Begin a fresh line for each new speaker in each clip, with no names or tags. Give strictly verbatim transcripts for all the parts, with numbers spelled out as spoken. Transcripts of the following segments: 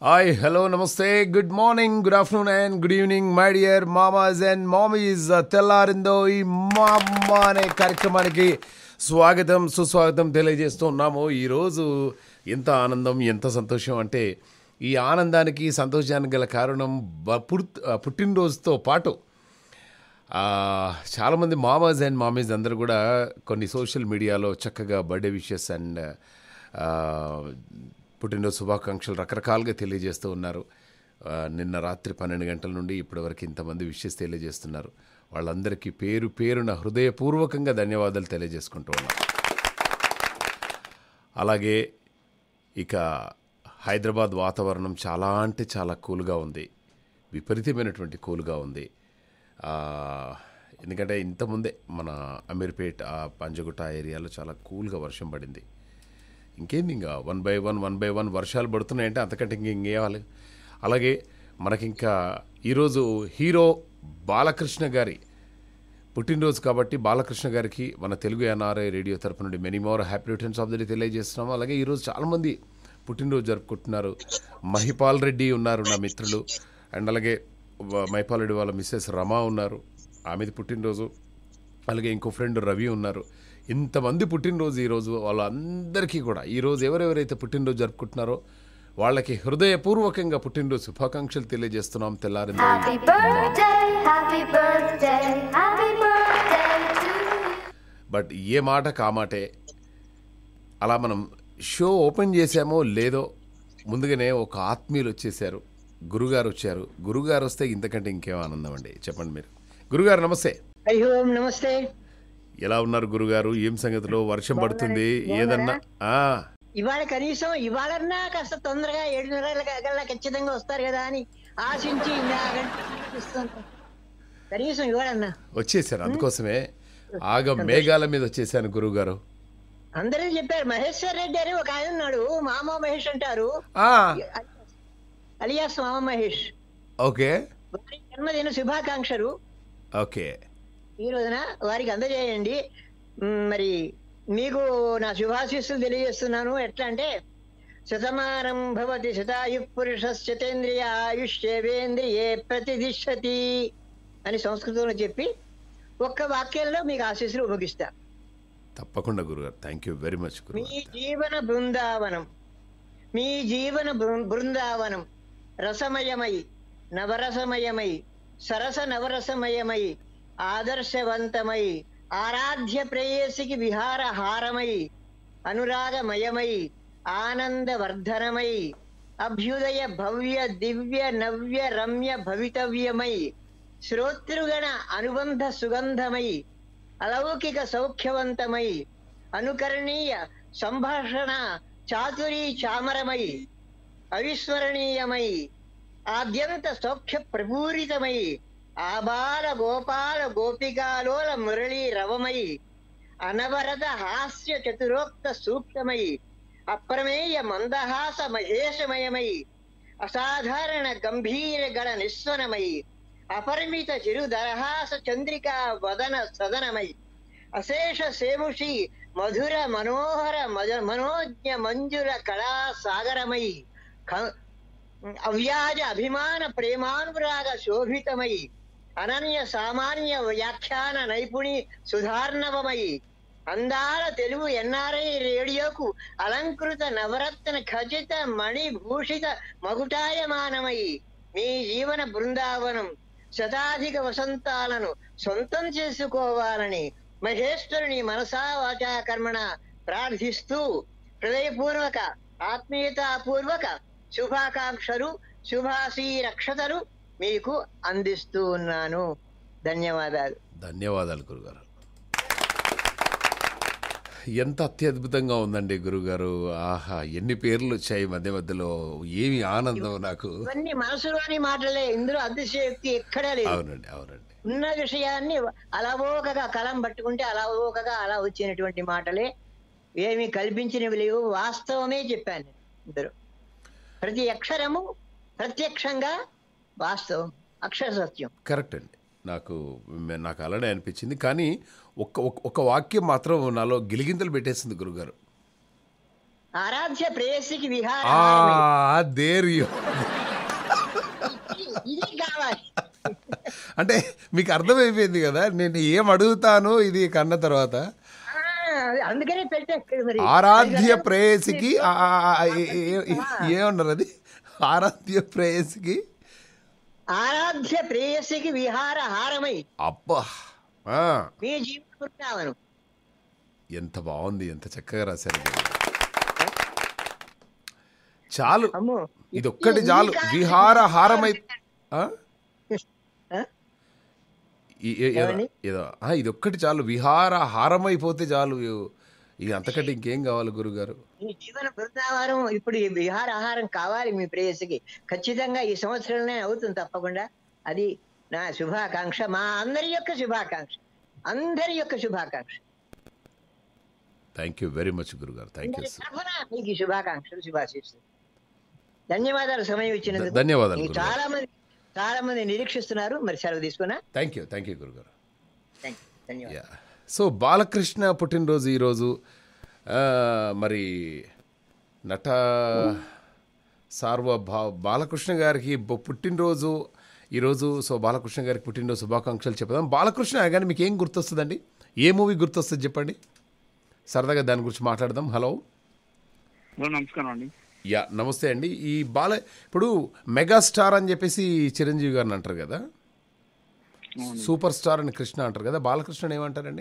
Hi hello నమస్తే good morning good afternoon and good evening my dear మామాస్ and మామీస్. తెల్లారిందో ఈ మా అమ్మ అనే కార్యక్రమానికి స్వాగతం సుస్వాగతం తెలియజేస్తూ ఉన్నాము. ఈరోజు ఎంత ఆనందం ఎంత సంతోషం అంటే ఈ ఆనందానికి సంతోషానికి గల కారణం పుట్ పుట్టినరోజుతో పాటు చాలామంది మామాస్ అండ్ మామీస్ అందరూ కూడా కొన్ని సోషల్ మీడియాలో చక్కగా బర్త్డే విషెస్ అండ్ పుట్టినరోజు శుభాకాంక్షలు రకరకాలుగా తెలియజేస్తూ ఉన్నారు. నిన్న రాత్రి పన్నెండు గంటల నుండి ఇప్పటివరకు ఇంతమంది విషెస్ తెలియజేస్తున్నారు. వాళ్ళందరికీ పేరు పేరున హృదయపూర్వకంగా ధన్యవాదాలు తెలియజేసుకుంటూ ఉన్నారు. అలాగే ఇక హైదరాబాద్ వాతావరణం చాలా అంటే చాలా కూల్గా ఉంది, విపరీతమైనటువంటి కూల్గా ఉంది. ఎందుకంటే ఇంతకుముందే మన అమీర్పేట్ పంజగుట్ట ఏరియాలో చాలా కూల్గా వర్షం పడింది. ఇంకేంది ఇంకా one by one one by one వర్షాలు పడుతున్నాయంటే అంతకంటే ఇంక ఇంకేవాలి. అలాగే మనకింకా ఈరోజు హీరో బాలకృష్ణ గారి పుట్టినరోజు కాబట్టి బాలకృష్ణ గారికి మన తెలుగు ఎన్ఆర్ఐ రేడియో తరపు నుండి many more happy returns of the day తెలియజేస్తున్నాము. అలాగే ఈరోజు చాలామంది పుట్టినరోజు జరుపుకుంటున్నారు. మహిపాల్ రెడ్డి ఉన్నారు నా మిత్రులు, అండ్ అలాగే మహిపాల్ రెడ్డి వాళ్ళ మిస్సెస్ రమా ఉన్నారు, ఆమెది పుట్టినరోజు. అలాగే ఇంకో ఫ్రెండ్ రవి ఉన్నారు. ఇంతమంది పుట్టినరోజు ఈరోజు వాళ్ళందరికీ కూడా ఈరోజు ఎవరెవరైతే పుట్టినరోజు జరుపుకుంటున్నారో వాళ్ళకి హృదయపూర్వకంగా పుట్టినరోజు శుభాకాంక్షలు తెలియజేస్తున్నాం. తెల్లారింది బట్ ఏ మాట కామాటే అలా మనం షో ఓపెన్ చేసామో లేదో ముందుగానే ఒక ఆత్మీయులు వచ్చేసారు, గురుగారు వచ్చారు. గురుగారు వస్తే ఇంతకంటే ఇంకేం ఆనందం అండి. చెప్పండి మీరు. గురుగారు నమస్తే.
అయ్యో నమస్తే.
ఎలా ఉన్నారు గురుగారు? ఏం సంగతిలో? వర్షం పడుతుంది ఏదన్నా?
ఇవాళ కనీసం ఇవాళన్నా కాస్త తొందరగా ఏడున్నర ఖచ్చితంగా వస్తారు కదా అని ఆశించి కనీసం ఇవాళన్నా
వచ్చేసారు. అందుకోసమే ఆగ మేఘాల మీద వచ్చేసాను గురుగారు.
అందరూ చెప్పారు. మహేశ్వర్ రెడ్డి అని ఒక ఆయన ఉన్నాడు, మామ మహేష్ అంటారు, అలియాస్ మామ మహేష్.
ఓకే,
జన్మదిన శుభాకాంక్షలు.
ఓకే,
ఈ రోజున వారికి అందజేయండి. మరి మీకు నా శుభాశీస్సులు తెలియజేస్తున్నాను. ఎట్లా అంటే శతమానం భవతి శతాయు పురుషేంద్రియ ఆయుష్యేవేంద్రియే ప్రతిదిశతి అని సంస్కృతంలో చెప్పి ఒక్క వాక్యంలో మీకు ఆశీస్సులు ముగిస్తా.
తప్పకుండా గురుగారు. Thank you very much.
మీ జీవన బృందావనం మీ జీవన బృందావనం రసమయమై నవరసమయమై సరస నవరసమయమై ఆదర్శవంతమై ఆరాధ్య ప్రేయసికి విహార హారమై అనురాగమయమై ఆనందవర్ధనమై అభ్యుదయ భవ్య దివ్య నవ్య రమ్య భవితవ్యమై శ్రోతృగణ అనుబంధ సుగంధమై అలౌకిక సౌఖ్యవంతమై అనుకరణీయ సంభాషణ చాతురీ చామరమై అవిస్మరణీయమై ఆద్యంత సౌఖ్య ప్రపూరితమై ఆబాల గోపాల గోపికాలోల మురళీ రవమై అనవరత హాస్య చతురోక్త సూక్ష్మమై అప్రమేయ మందహాస మహేశమయమై అసాధారణ గంభీర గణ నిస్వనమై అపరిమిత చిరుదరహాస చంద్రికా వదన సదనమై అశేష సేముషి మధుర మనోహర మనోజ్ఞ మంజుర కళా సాగరమై అవ్యాజ అభిమాన ప్రేమానురాగ శోభితమై అనన్య సామాన్య వ్యాఖ్యాన నైపుణి సుధార్ణవమై అందాల తెలుగు ఎన్ఆర్ఐ రేడియోకు అలంకృత నవరత్న ఖచిత మణిభూషిత మగుటాయమానమై మీ జీవన బృందావనం శతాధిక వసంతాలను సొంతం చేసుకోవాలని మహేశ్వరుని మనసా వాచా కర్మణ ప్రార్థిస్తూ హృదయపూర్వక ఆత్మీయతాపూర్వక శుభాకాంక్షలు శుభాశీ రక్షతలు మీకు అందిస్తూ ఉన్నాను. ధన్యవాదాలు.
ధన్యవాదాలు గురుగారు. ఎంత అత్యద్భుతంగా ఉందండి గురుగారు. ఆహా, ఎన్ని పేర్లు వచ్చాయి మధ్య మధ్యలో. ఏమి ఆనందం నాకు.
ఇవన్నీ మనసులోని మాటలే, ఇందులో అతిశయోక్తి ఎక్కడా లేదు.
అవునండి, అవునండి.
ఉన్న విషయాన్ని అలవోకగా కలం పట్టుకుంటే అలవోకగా అలా వచ్చినటువంటి మాటలే, ఏమి కల్పించినవి లేవు, వాస్తవమే చెప్పాను. ఇద్దరు ప్రతి అక్షరము ప్రత్యక్షంగా వాస్తవం, అక్షర సత్యం.
కరెక్ట్ అండి. నాకు నాకు అలానే అనిపించింది. కానీ ఒక్క ఒక వాక్యం మాత్రం నాలో గిలిగింతలు పెట్టేసింది గురుగారు.
ఆరాధ్య ప్రేయసికి విహార
ఆ
హారమై.
దేర్ యు
ఇది- ఇది కావాలి.
అంటే మీకు అర్థమైపోయింది కదా నేను ఏం అడుగుతాను ఇది కన్న తర్వాత.
ఆ, అందుకనే పెట్టా ఇక్కడ మరి.
ఆరాధ్య
అది
ప్రేయసికి ఆ- ఆ- ఆ- ఏ- ఏ- ఏ- ఏమన్నారు అది? ఆరాధ్య ప్రేయసికి
ఆరాధ్య ప్రేయసికి విహార హారమై
అబ్బా ఆ,
మీ జీవన బృందావనం.
ఎంత బాగుంది, ఎంత చక్కగా రాశారు మీరు. చాలు
అమ్మో
ఇది ఒక్కటి
ఈ-
చాలు.
ఈ కాలం-
విహార హారమై ఆ?
ఆ?
ఈ- ఏ- ఏదో
ఏమండి?
ఏదో ఆ, ఇది ఒక్కటి చాలు. విహార హారమైపోతే చాలు. ఇక అంతకంటే ఇంకేం కావాలి గురుగారు?
ఈ జీవన బృందావనం ఇప్పుడు ఈ విహార ఆహారం కావాలి మీ ప్రేయసికి. ఖచ్చితంగా ఈ సంవత్సరంలోనే అవుతుంది తప్పకుండా. అది నా శుభాకాంక్ష, మా అందరి యొక్క శుభాకాంక్ష, అందరి యొక్క శుభాకాంక్ష.
థ్యాంక్ యూ వెరీ మచ్ గురుగారు. థ్యాంక్ యూ
అందరి తరఫున మీకు ఈ శుభాకాంక్షలు, శుభాశీస్సులు. ధన్యవాదాలు సమయం ఇచ్చినందుకు.
ధన్యవాదాలు
మీకు
గురుగారు.
చాలా మంది చాలా మంది నిరీక్షిస్తున్నారు. మరి సెలవు తీసుకున్నా.
థ్యాంక్ యూ థ్యాంక్ యూ గురుగారు.
థ్యాంక్ యూ, ధన్యవాదాలు.
యా సో బాలకృష్ణ పుట్టినరోజు ఈరోజు. ఆ, మరి నట సార్వభా బాలకృష్ణ గారికి బొ- పుట్టినరోజు ఈరోజు. సో బాలకృష్ణ గారికి పుట్టినరోజు శుభాకాంక్షలు చెప్దాం. బాలకృష్ణ కానీ మీకు ఏం గుర్తొస్తుందండి? ఏ మూవీ గుర్తొస్తుంది చెప్పండి, సరదాగా దాని గురించి మాట్లాడదాం. హలో
హలో, నమస్కారం అండి.
యా నమస్తే అండి. ఈ బాల ఇప్పుడు మెగాస్టార్ అని చెప్పేసి చిరంజీవి గారిని అంటారు కదా,
అవును.
సూపర్ స్టార్ అని కృష్ణ అంటారు కదా, బాలకృష్ణ ఏమంటారండి?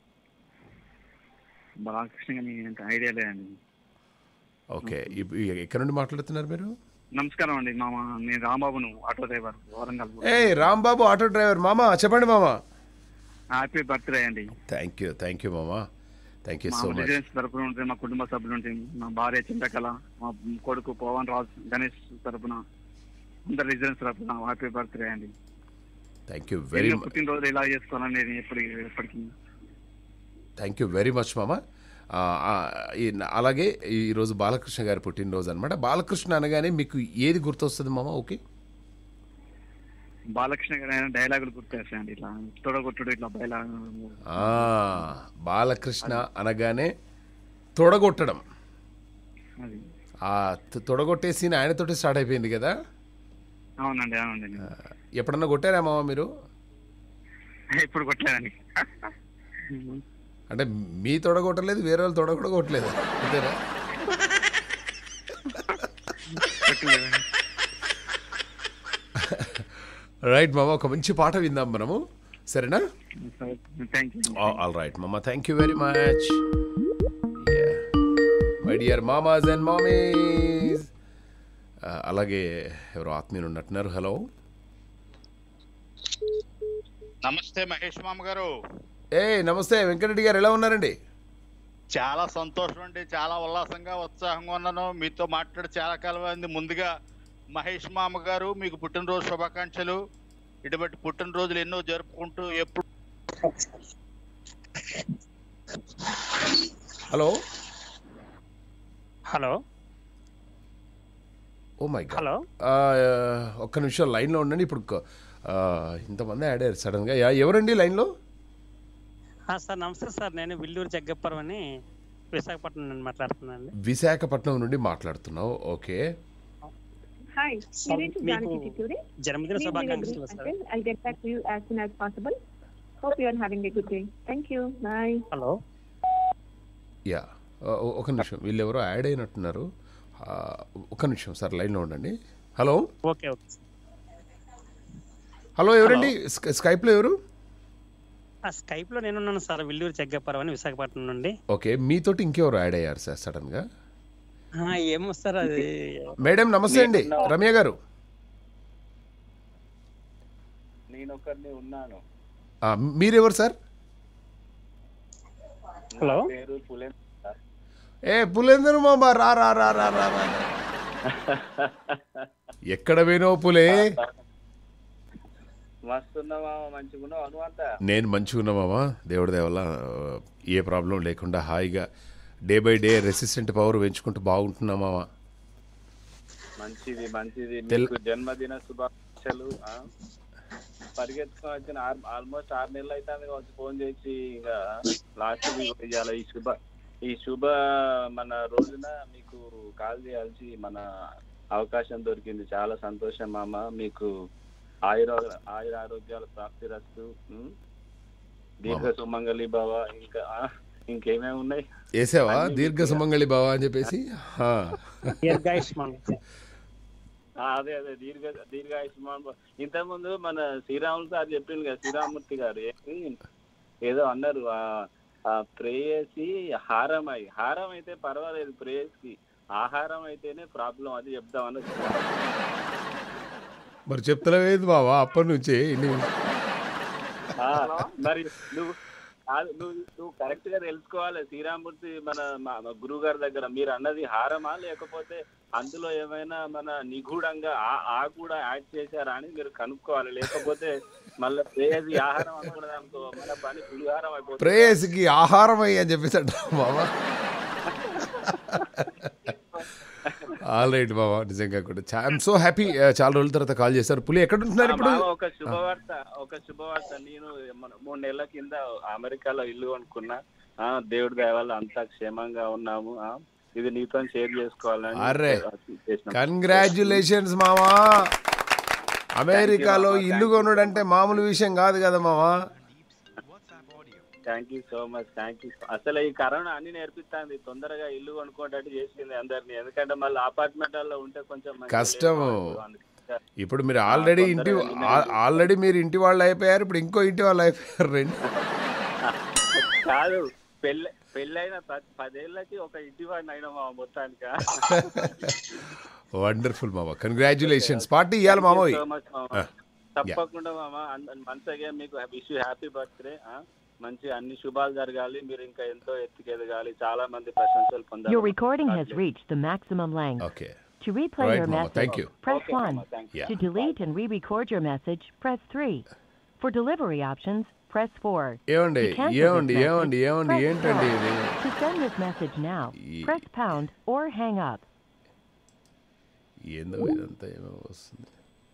బాలకృష్ణ గారి అంత ఐడియా లేదండి.
ఓకే, ఇప్- ఇ- ఎక్కడ నుండి మాట్లాడుతున్నారు మీరు?
నమస్కారం అండి. మామ, నేను రాంబాబును, ఆటో డ్రైవర్, వరంగల్.
ఏ రాంబాబు ఆటో డ్రైవర్ మామ, చెప్పండి మామ.
హ్యాపీ బర్త్డే అండి.
థ్యాంక్ యూ థ్యాంక్ యూ మామ, థ్యాంక్ యూ
మా
సో మచ్.
రెసిడెన్స్ తరపున ఉంటే, మా కుటుంబ సభ్యులు ఉంటే, మా భార్య చంద్రకళ, మా కొడుకు పవన్ రాజ్, గణేష్ తరపున, అందరు రెసిడెన్స్ తరపున హ్యాపీ బర్త్డే అండి.
థ్యాంక్ యూ వెరీ
ఎన్నో
మచ్
పుట్టినరోజు ఎలా చేసుకోవాలనేది ఎప్పటి ఎప్పటికీ.
థ్యాంక్ యూ వెరీ మచ్ మామ. ఆ, ఆ, ఈ- అలాగే ఈరోజు బాలకృష్ణ గారి పుట్టినరోజు అనమాట. బాలకృష్ణ అనగానే మీకు ఏది గుర్తొస్తుంది మామ? ఓకే,
బాలకృష్ణ గారి ఆయన డైలాగులు గుర్తొస్తాయండి. ఇట్లా తొడగొట్టుడు, ఇట్లా బయలా.
ఆ, బాలకృష్ణ అనగానే తొడగొట్టడం.
అది
ఆ తొ- తొడగొట్టే సీన్ ఆయనతోటి స్టార్ట్ అయిపోయింది కదా.
అవునండి, అవునండి.
ఎప్పుడన్నా కొట్టారా మామ మీరు?
ఇప్పుడు కొట్టలేదండి.
అంటే మీ తొడగొట్టలేదు, వేరే వాళ్ళు తొడ కూడా కొట్టలేదు అంతేనా?
కొట్టలేదండి.
రైట్ మామ, ఒక మంచి పాట విందాం మనము, సరేనా?
Thank you.
ఆల్ రైట్ మామ, thank you very much. My dear మామాస్ and mamis. అలాగే ఎవరో ఆత్మీయులు ఉన్నట్టున్నారు. హలో,
నమస్తే మహేష్ మామ గారు.
ఏ నమస్తే వెంకటరెడ్డి గారు, ఎలా ఉన్నారండి?
చాలా సంతోషం అండి, చాలా ఉల్లాసంగా ఉత్సాహంగా ఉన్నాను. మీతో మాట్లాడి చాలా కాలం అయింది. ముందుగా మహేష్ మామ గారు, మీకు పుట్టినరోజు శుభాకాంక్షలు. ఇటువంటి పుట్టినరోజులు ఎన్నో జరుపుకుంటూ ఎప్పుడు.
Hello
hello
oh my god,
hello
ఒక్క నిమిషం లైన్లో ఉండండి. ఇప్పుడు క- ఆ, ఇంతమంది యాడ్ అయ్యారు సడన్గా. యా- ఎవరండి లైన్లో?
ఆ, సార్ నమస్తే సార్, నేను విల్లూరు జగ్గప్పరం అని విశాఖపట్నం నుండి మాట్లాడుతున్నాను అండి.
విశాఖపట్నం నుండి మాట్లాడుతున్నావు. Okay,
Hi,
Sir,
you to
మీకు
Janaki Chittoori.
జన్మదిన
Please leave a
శుభాకాంక్షలు
brief
sir.
message. I'll get back to you as soon as possible. Hope you are having a good day. Thank you. Bye.
Hello
yeah ఆ, ఒ- ఒక నిమిషం, వీళ్ళు ఎవరో add అయినట్టున్నారు. ఆ, ఒక్క నిమిషం సార్, లైన్లో ఉండండి. హలో
ఓకే ఓకే
హలో, ఎవరండి? స్క- స్కైప్లో ఎవరు?
ఆ స్కైప్ లో నేనున్నాను సార్, విల్లూరు జగ్గప్పరం అని విశాఖపట్నం నుండి.
ఓకే, మీతోటి ఇంకెవరు యాడ్ అయ్యారు సార్ సడన్గా?
ఆ, ఏమో సార్ అది.
మేడం నమస్తే అండి, రమ్య గారు.
నేను ఒకరిని ఉన్నాను.
ఆ, మీరెవరు సార్?
హలో
పేరు పులేన్ సార్.
ఏ పులేందరు మామ, రా రా రా రా రా రా. ఎక్కడ పోయినావు పులే?
మస్తున్నావా, మంచిగున్నావు అనువంత?
నేను మంచిగా మామ, దేవుడి దేవల్ల ఏ ప్రాబ్లం లేకుండా హాయిగా day by day resistant power పెంచుకుంటూ బాగుంటున్నా మామ.
మంచిది మంచిది.
తెల్-
మీకు జన్మదిన శుభాకాంక్షలు. ఆ? పరిగెత్తుకొని వచ్చిన ఆల్మోస్ట్ ఆరు నెలలు అవుతుంది కావచ్చు ఫోన్ చేసి. ఇంకా లాస్ట్ వీక్ ఇవ్వాలి ఈ శుభ ఈ శుభ మన రోజున మీకు కాల్ చేయాల్సి మన అవకాశం దొరికింది. చాలా సంతోషం మామ. మీకు ఆయుర ఆయుర ఆరోగ్యాల ప్రాప్తి రస్తు, దీర్ఘ సుమంగళి భవ, ఇంకా ఆ, ఇంకేమేమి ఉన్నాయి
వేసావా దీర్ఘ సుమంగళి బావా అని చెప్పేసి? ఆ.
దీర్ఘాయుష్మాన్.
ఆ, అదే అదే దీర్ఘ దీర్ఘాయుష్మాన్ భవ. ఇంతకుముందు మన శ్రీరాములు సార్ చెప్పింది కదా, శ్రీరామూర్తి గారు ఏంటి ఏదో అన్నారు, ఆ ప్రేయసి హారం అయి హారం అయితే పర్వాలేదు, ప్రేయస్కి ఆహారం అయితేనే ప్రాబ్లం, అది చెప్దామని.
మరి చెప్తలేవేది బావా అప్పటి నుంచి ఇన్ని-
ఆ, మరి నువ్వు కాదు, నువ్వు నువ్వు కరెక్ట్ గా తెలుసుకోవాలి. శ్రీరామూర్తి మన మా గురువు గారి దగ్గర మీరు అన్నది హారమా లేకపోతే అందులో ఏమైనా మన నిగూఢంగా ఆ ఆ కూడా యాడ్ చేశారా అని మీరు కనుక్కోవాలి. లేకపోతే మళ్ళీ ప్రేయసి ఆహారం అనుకున్నది అనుకో, మన పని పులిహారం అయిపోతుంది.
ప్రేయసికి ఆహారం అయ్యి అని చెప్పేసి అంట బావా. ఆల్ రైట్ బావా, నిజంగా కూడా ఐఎమ్ సో హ్యాపీ. చాలా రోజుల తర్వాత కాల్ చేశారు. పులి ఎక్కడ ఉంటున్నారు ఇప్పుడు?
మామ, ఒక శుభవార్త ఒక శుభవార్త నేను మన మూడు నెలల కింద అమెరికాలో ఇల్లు కొనుక్కున్నా. ఆ, దేవుడి దయ వల్ల అంతా క్షేమంగా ఉన్నాము. ఆ, ఇది నీతో షేర్ చేసుకోవాలని
అరే
చేసినాం.
కంగ్రాచులేషన్స్ మామా. అమెరికాలో ఇల్లు కొనుడు అంటే మామూలు విషయం కాదు కదా మామా.
Thank you so much, thank you. అసలు ఈ కరోనా అన్ని నేర్పిస్తుంది, తొందరగా ఇల్లు కొనుక్కోవడానికి చేసింది అందరినీ. ఎందుకంటే మళ్ళీ అపార్ట్మెంట్లలో ఉంటే కొంచెం మంచిగా
కష్టము.
లేదు. అందుకే
ఇప్పుడు మీరు ఆల్రెడీ ఇంటి ఆల్రెడీ మీరు ఇంటి వాళ్ళు అయిపోయారు, ఇప్పుడు ఇంకో ఇంటి వాళ్ళు అయిపోయారు. రెండు
కాదు, పెళ్ళి పెళ్ళైన ప- పదేళ్ళకి ఒక ఇంటి వాడిని అయినా మా మొత్తానికి.
వండర్ఫుల్ మామ, కంగ్రాచులేషన్స్. పార్టీ ఇవ్వాలి మామ.
సో మచ్ మామ. తప్పకుండా మామ. వన్స్ అగైన్ మీకు విష్ యూ హ్యాపీ బర్త్డే. మంచి అన్ని శుభాలు జరగాలి, మీరు ఇంకా ఎంతో ఎత్తుకెదగాలి, చాలా మంది ప్రశంసలు పొందాలి.
Your recording has reached the maximum length.
Okay
To replay
Right,
your
Mama.
message,
Thank you.
press
Okay,
one.
Mama. Thank you.
Yeah.
To delete and re-record your message, press three. For delivery options, press four.
ఏమండి
To cancel
ఏమండి
this
ఏమండి
message,
ఏమండి
press
ఏంటండి
star.
ఇది?
To send this message now,
Ye-
press pound or hang up.
ఏందో ఇదంతా ఏమో వస్తుంది.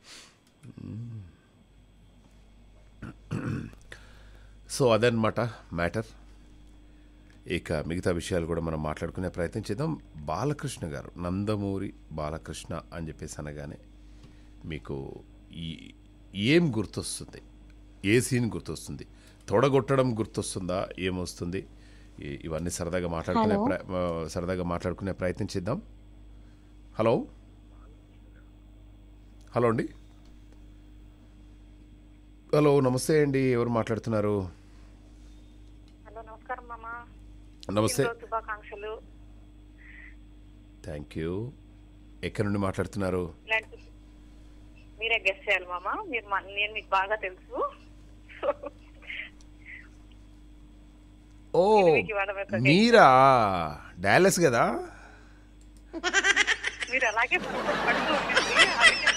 సో అదనమాట మ్యాటర్. ఇక మిగతా విషయాలు కూడా మనం మాట్లాడుకునే ప్రయత్నం చేద్దాం. బాలకృష్ణ గారు, నందమూరి బాలకృష్ణ అని చెప్పేసి అనగానే మీకు ఈ ఏం గుర్తొస్తుంది? ఏ సీన్ గుర్తొస్తుంది? తొడగొట్టడం గుర్తొస్తుందా? ఏమొస్తుంది? ఈ- ఇవన్నీ సరదాగా మాట్లాడుకునే ప్ర- ఆ, సరదాగా మాట్లాడుకునే ప్రయత్నం చేద్దాం. హలో హలో అండి. హలో నమస్తే అండి, ఎవరు మాట్లాడుతున్నారు?
హలో నమస్కారం మామ.
నమస్తే,
శుభాకాంక్షలు.
Thank you. ఎక్కడి నుండి మాట్లాడుతున్నారు?
ఇలాంటి మీరే గెస్ట్ చేయాలి మామ. మీరు మా- నేను మీకు బాగా తెలుసు.
ఓ
మీకు ఇవాళ ఒక
మీరా? డాలస్ కదా?
మీరు అలాగే పడుతూ ఉండండి. అందుకే-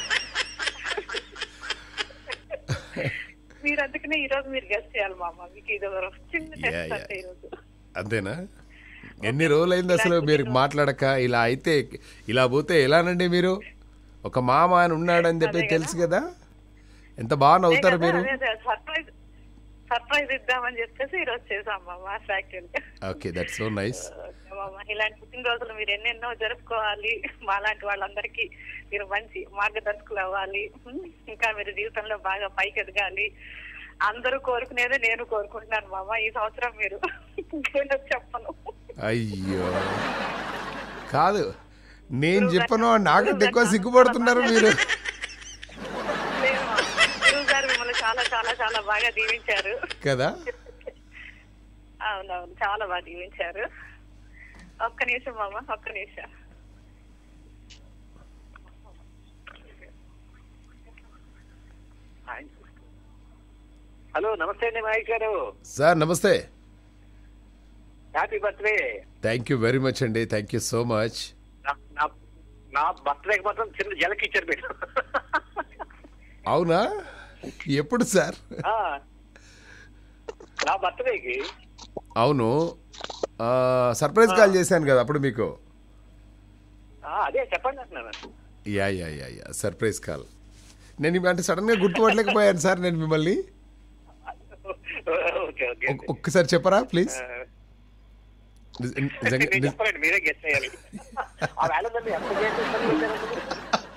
మీరు అందుకనే ఈ రోజు మీరు గెస్ట్ చేయాలి మామ. మీకు ఇది ఒక చిన్న
Yeah,
టెస్ట్
yeah.
అంటే ఈ రోజు.
అంతేనా? ఎన్ని రోజులైంది అసలు మీరు మాట్లాడక? ఇలా అయితే ఇలా పోతే ఎలానండి మీరు? ఒక మామ అని ఉన్నాడని చెప్పి తెలుసు కదా, ఎంత బాగా నవ్వుతారు మీరు.
సర్ప్రైజ్ సర్ప్రైజ్ ఇద్దామని చెప్పేసి ఈ రోజు చేసాం మామ. యాక్చువల్ గా
ఓకే, దట్స్ సో నైస్.
మామ, ఇలాంటి పుట్టినరోజులు మీరు ఎన్నెన్నో జరుపుకోవాలి. మాలాంటి వాళ్ళందరికీ మీరు మంచి మార్గదర్శకులు అవ్వాలి. ఇంకా మీరు జీవితంలో బాగా పైకి ఎదగాలి. అందరూ కోరుకునేదే నేను కోరుకుంటున్నాను మామ. ఈ సంవత్సరం మీరు ఇంకేదో చెప్పను.
అయ్యో కాదు, నేను చెప్పను, నాకంటే ఎక్కువ సిగ్గుపడుతున్నారు మీరు.
లేదు మామ, గురువు గారు మిమ్మల్ని చాలా చాలా చాలా బాగా దీవించారు
కదా?
అవునవును, చాలా బాగా దీవించారు. ఒక్క నిమిషం మామ, ఒక్క నిమిషం.
హలో నమస్తే అండి మహేష్ గారు.
సార్ నమస్తే.
Happy birthday.
Thank you very much అండి, థ్యాంక్ యూ సో మచ్.
నా బర్త్డేకి మాత్రం చిన్న జలకి ఇచ్చారు మీరు.
అవునా? ఎప్పుడు సార్?
ఆ, నా బర్త్డేకి
అవును, సర్ప్రైజ్ కాల్ చేశాను కదా అప్పుడు మీకు.
ఆ, అదే చెప్పండి అంటున్నాను.
Yeah yeah yeah yeah surprise call. నేను ఇవి అంటే సడన్గా గుర్తుపట్టలేకపోయాను సార్ నేను మిమ్మల్ని.
Okay okay.
ఒక్- ఒక్కసారి చెప్పరా ప్లీజ్? నిజ- నిజంగా
నేను
నిజ-
చెప్పాలండి, మీరే గెస్ట్ చేయాలి. ఆ వేళ నన్ను ఎంత చేసి ఇబ్బంది పెట్టారు?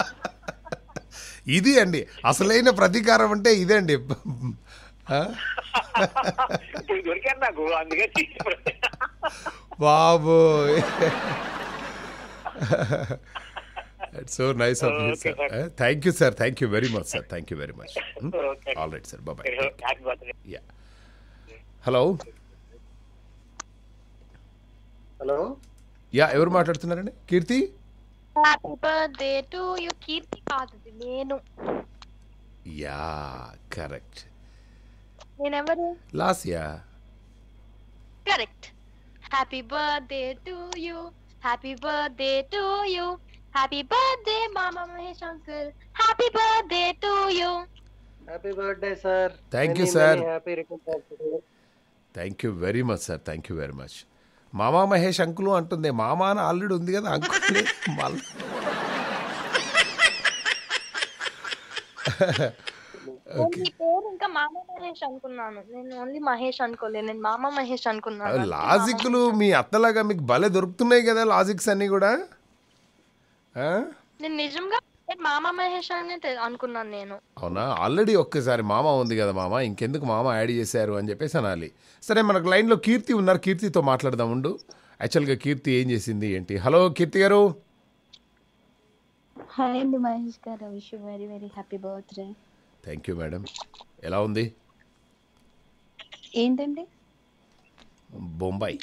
ఇది అండి అసలైన ప్రతీకారం అంటే ఇదే అండి. ఆ?
ఇప్పుడు దొరికారు నాకు, అందుకే తీసుకున్నాను.
బాబోయ్ so nice of you
Okay,
sir.
sir.
Thank you sir, thank you very much sir, thank you very much.
Okay.
All right sir, bye.
Happy birthday.
Yeah hello,
hello,
yeah ఎవరు మాట్లాడుతున్నారండి? Keerthi?
Happy birthday to you. Keerthi కాదు, నేను
yeah correct,
నేనెవరు?
Lasya.
Correct. Happy birthday to you, happy birthday to you, happy birthday మామా Mahesh uncle, happy birthday to you.
Happy birthday sir.
Thank you, sir.
Happy return.
Thank you very much sir, thank you very much. మామా Mahesh uncle అంటుంది, మామా అని already ఉంది కదా uncle. మళ్ళీ
మీ పేరు ఇంకా మామా మహేష్ అనుకున్నాను. నేను ఓన్లీ మహేష్ అనుకోలేదు, నేను మామా మహేష్ అనుకున్నాను.
లాజిక్లు మీ అత్తలాగా మీకు భలే దొరుకుతున్నాయి కదా లాజిక్స్ అన్నీ కూడా. ఆ?
నేను నిజంగా మామా మహేష్ అని తె- అనుకున్నాను నేను.
అవునా? ఆల్రెడీ ఒక్కసారి మామ ఉంది కదా మామ, ఇంకెందుకు మామ యాడ్ చేశారు అని చెప్పేసి అనాలి. సరే, మనకు లైన్లో కీర్తి ఉన్నారు, కీర్తితో మాట్లాడదాం ఉండు. యాక్చువల్గా కీర్తి ఏం చేసింది ఏంటి? హలో కీర్తి గారు.
హాయ్ అండి మహేష్ గారు, wish you very very happy birthday.
Thank you madam. ఎలా ఉంది
ఏంటండి?
బొంబాయి?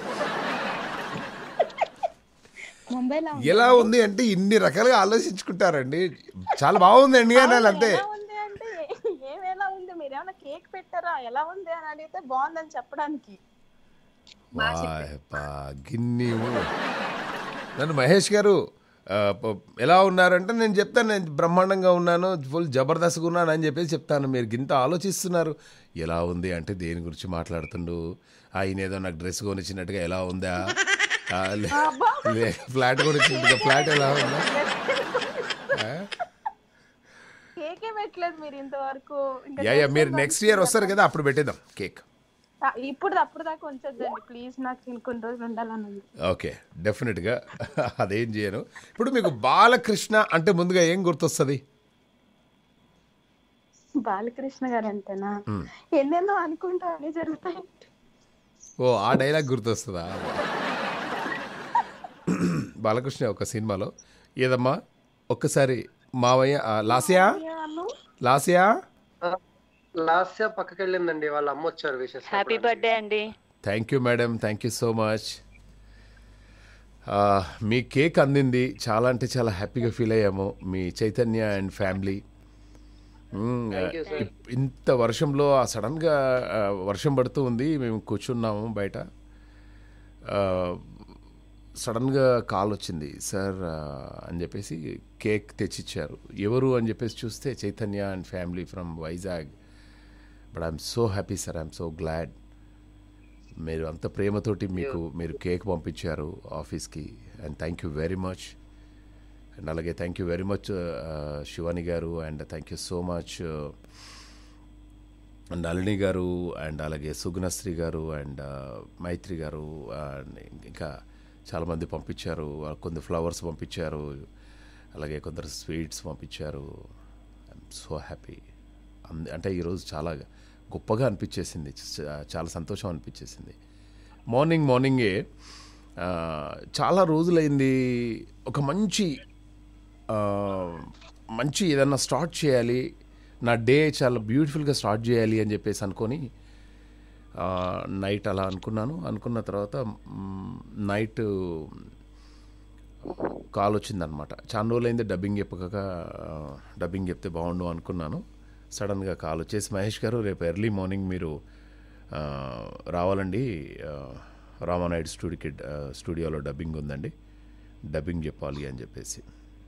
ముంబైలో
ఎలా ఉంది అంటే ఇన్ని రకాలుగా ఆలోచించుకుంటారండి. చాలా బాగుందండి అనాలి అంతే.
ఎలా ఉంది అంటే ఏం ఎలా ఉంది? మీరు ఏమైనా కేక్ పెట్టారా? ఎలా ఉంది అని అడిగితే బాగుందని చెప్పడానికి.
వాయ్ బా, గిన్ని ఊ- నన్ను మహేష్ గారు ఆ, ప- ఎలా ఉన్నారంటే నేను చెప్తాను, నేను బ్రహ్మాండంగా ఉన్నాను, ఫుల్ జబర్దస్త్గా ఉన్నాను అని చెప్పేసి చెప్తాను. మీరు గింత ఆలోచిస్తున్నారు. ఎలా ఉంది అంటే దేని గురించి మాట్లాడుతుండు? ఆయన ఏదో నాకు డ్రెస్ కొనిచ్చినట్టుగా ఎలా ఉందా, ఆ, లే- లే- ఫ్లాట్ కొనిచ్చినట్టుగా ఫ్లాట్ ఎలా ఉందా? ఆ?
కేకే పెట్టలేదు మీరు ఇంతవరకు. ఇంకా
యా యా మీరు నెక్స్ట్ ఇయర్ వస్తారు కదా, అప్పుడు పెట్టేద్దాం కేక్.
ఆ, ఇప్పుడు అప్పుడు దాకా ఉంచొద్దండి ప్లీజ్, నాకు కొన్ని రోజులు ఉండాలని ఉంది.
ఓకే, డెఫినెట్గా అదేం చేయను. ఇప్పుడు మీకు బాలకృష్ణ అంటే ముందుగా ఏం గుర్తొస్తుంది?
బాలకృష్ణ గారు అంటేనా, ఎన్నెన్నో అనుకుంటా అన్ని జరుగుతాయి.
ఓ, ఆ డైలాగ్ గుర్తొస్తుందా? బాలకృష్ణ ఒక సినిమాలో ఏదమ్మా ఒక్కసారి మావయ్య ఆ, లాస్యా లాస్యా
లాస్య పక్కకి వెళ్ళిందండి, వాళ్ళ అమ్మ వచ్చారు విషెస్.
హ్యాపీ బర్త్డే అండి.
Thank you madam, thank you so much. మీ కేక్ అందింది, చాలా అంటే చాలా హ్యాపీగా ఫీల్ అయ్యాము. మీ చైతన్య అండ్ ఫ్యామిలీ. ఇంత వర్షంలో ఆ సడన్గా వర్షం పడుతూ ఉంది, మేము కూర్చున్నాము బయట. సడన్గా కాల్ వచ్చింది, సార్ అని చెప్పేసి కేక్ తెచ్చిచ్చారు. ఎవరు అని చెప్పేసి చూస్తే Chaitanya and family from Vizag. But I'm so happy sir, I'm so glad. మీరు అంత ప్రేమతోటి మీకు మీరు కేక్ పంపించారు ఆఫీస్కి, and thank you very much. And అలాగే thank you very much Shivani గారు, and thank you so much Nalini గారు, అండ్ అలాగే సుగుణశ్రీ గారు, అండ్ మైత్రి గారు, ఇంకా చాలామంది పంపించారు. కొన్ని ఫ్లవర్స్ పంపించారు, అలాగే కొందరు స్వీట్స్ పంపించారు. I'm so happy. అంటే ఈరోజు చాలా గొప్పగా అనిపించేసింది, చాలా సంతోషం అనిపించేసింది. మార్నింగ్ మార్నింగే చాలా రోజులైంది ఒక మంచి మంచి ఏదన్నా స్టార్ట్ చేయాలి, నా డే చాలా బ్యూటిఫుల్గా స్టార్ట్ చేయాలి అని చెప్పేసి అనుకొని నైట్ అలా అనుకున్నాను. అనుకున్న తర్వాత నైట్ కాల్ వచ్చిందనమాట. చాలా రోజులైంది డబ్బింగ్ చెప్పక, డబ్బింగ్ చెప్తే బాగుండు అనుకున్నాను. సడన్గా కాల్ వచ్చేసి, మహేష్ గారు రేపు ఎర్లీ మార్నింగ్ మీరు రావాలండి, రామానాయుడు స్టూడియోకి స్టూడియోలో డబ్బింగ్ ఉందండి, డబ్బింగ్ చెప్పాలి అని చెప్పేసి.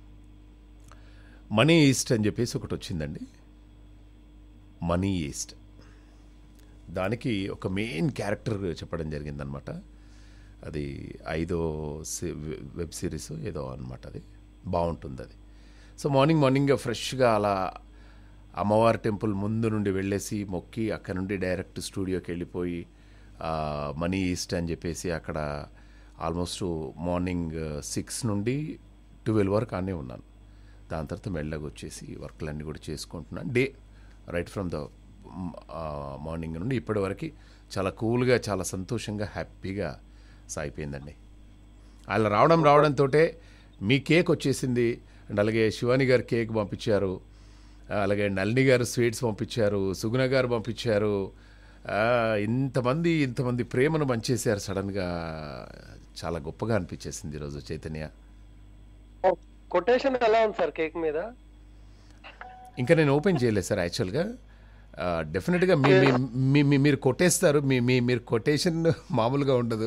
మనీ ఈస్ట్ అని చెప్పేసి ఒకటి వచ్చిందండి, మనీ ఈస్ట్. దానికి ఒక మెయిన్ క్యారెక్టర్ చెప్పడం జరిగిందనమాట. అది ఐదో వెబ్ సిరీస్ ఏదో అనమాట, అది బాగుంటుంది అది. సో మార్నింగ్ మార్నింగ్ ఫ్రెష్గా అలా అమ్మవారి టెంపుల్ ముందు నుండి వెళ్ళేసి మొక్కి అక్కడ నుండి డైరెక్ట్ స్టూడియోకి వెళ్ళిపోయి మనీ ఈస్ట్ అని చెప్పేసి అక్కడ ఆల్మోస్ట్ మార్నింగ్ సిక్స్ నుండి ట్వెల్వ్ వరకు ఆనే ఉన్నాను. దాని తర్వాత మెల్లగా వచ్చేసి వర్క్లన్నీ కూడా చేసుకుంటున్నాను. Day right from the morning నుండి ఇప్పటి వరకు చాలా కూల్గా, చాలా సంతోషంగా, హ్యాపీగా సాగిపోయిందండి. అలా రావడం రావడంతో మీ కేక్ వచ్చేసింది. అండ్ అలాగే శివాని గారు కేక్ పంపించారు, అలాగే నళిని గారు స్వీట్స్ పంపించారు, సుగుణ గారు పంపించారు. ఇంతమంది ఇంతమంది ప్రేమను పంచేశారు. సడన్గా చాలా గొప్పగా అనిపించేసింది ఈరోజు చైతన్య.
కొటేషన్ ఎలా ఉంది సార్ కేక్ మీద?
ఇంకా నేను ఓపెన్ చేయలేదు సార్. యాక్చువల్గా డెఫినెట్గా మీ మీ- మీ- మీరు కొట్టేస్తారు. మీ మీ మీరు కొటేషన్ మామూలుగా ఉండదు.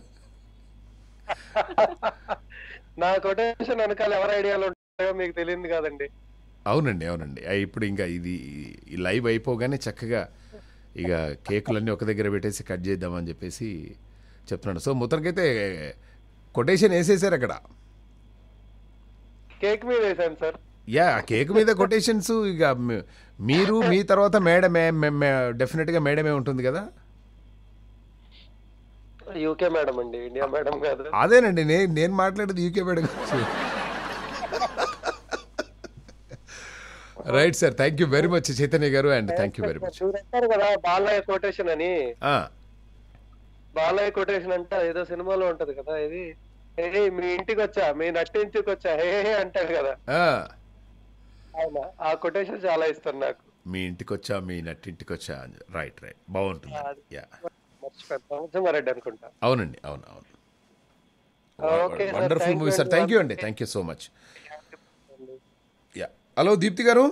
నా కొటేషన్ వెనకాల ఎవరి ఐడియాలు ఉంటాయో మీకు తెలియదు కదండి.
అవునండి, అవునండి. ఆ, ఇప్పుడు ఇంకా ఇది ఈ లైవ్ అయిపోగానే చక్కగా ఇక కేకులన్నీ ఒక దగ్గర పెట్టేసి కట్ చేద్దామని చెప్పేసి చెప్తున్నాను. సో మొత్తానికైతే కొటేషన్ వేసేసారు అక్కడ.
కేక్ మీద వేసాను సార్.
యా, కేక్ మీద కొటేషన్స్ ఇక మీ- మీరు మీ తర్వాత మేడమే డెఫినెట్గా మేడమే ఉంటుంది కదా.
యూకే మేడం అండి, ఇండియా మేడం కాదు.
అదేనండి నేను నేను మాట్లాడేది యూకే మేడం గురించి. Right sir, thank you very much Chaitanya గారు, and thank you very much.
మీరు అంటారు కదా బాలయ్య కొటేషన్ అని. బాలయ్య కొటేషన్ అంటే ఏదో సినిమాలో ఉంటది కదా, ఇది ఏ మీ ఇంటికి వచ్చా, మీ నట్టింటికి వచ్చా, హే హే అంటారు కదా. అవునా, ఆ కొటేషన్ చాలా ఇష్టం నాకు.
మీ ఇంటికి వచ్చా, మీ నట్టింటికి వచ్చా. రైట్ రైట్, బాగుంటుంది. యా,
మర్చిపోతాను, సుమారెడ్డి అనుకుంటా.
అవునండి, అవును అవును.
Okay sir,
wonderful
thank
movie
you
sir. Thank you అండి, thank you so much. Yeah, hello Deepthi గారు.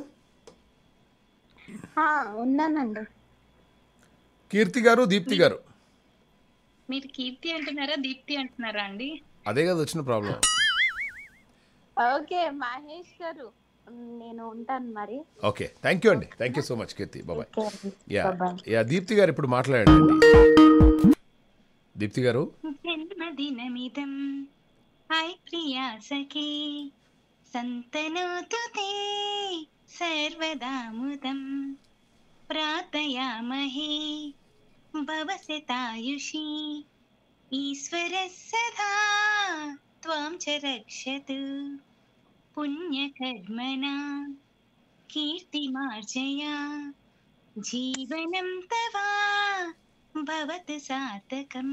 ఆ, ఉన్నానండి.
కీర్తి గారు, దీప్తి గారు.
మీరు కీర్తి అంటున్నారా దీప్తి అంటున్నారా అండి?
అదే కదా వచ్చిన ప్రాబ్లం.
ఓకే మహేష్ గారు, నేను ఉంటాను మరి.
ఓకే, థ్యాంక్ యూ అండి, thank you so much Keerthi. బాబాయ్. Yeah
Bye-bye.
యా దీప్తి గారు ఇప్పుడు మాట్లాడండి. దీప్తి గారు.
జన్మదినమిదం హాయ్ ప్రియా సఖీ సంతనోతు తే సర్వదాముదం ప్రార్థయామహే భవశతాయుషీ ఈశ్వరः సదా త్వాం చ రక్షతు పుణ్యకర్మణా కీర్తిమార్జయా జీవనం తవా భవతు సార్థకం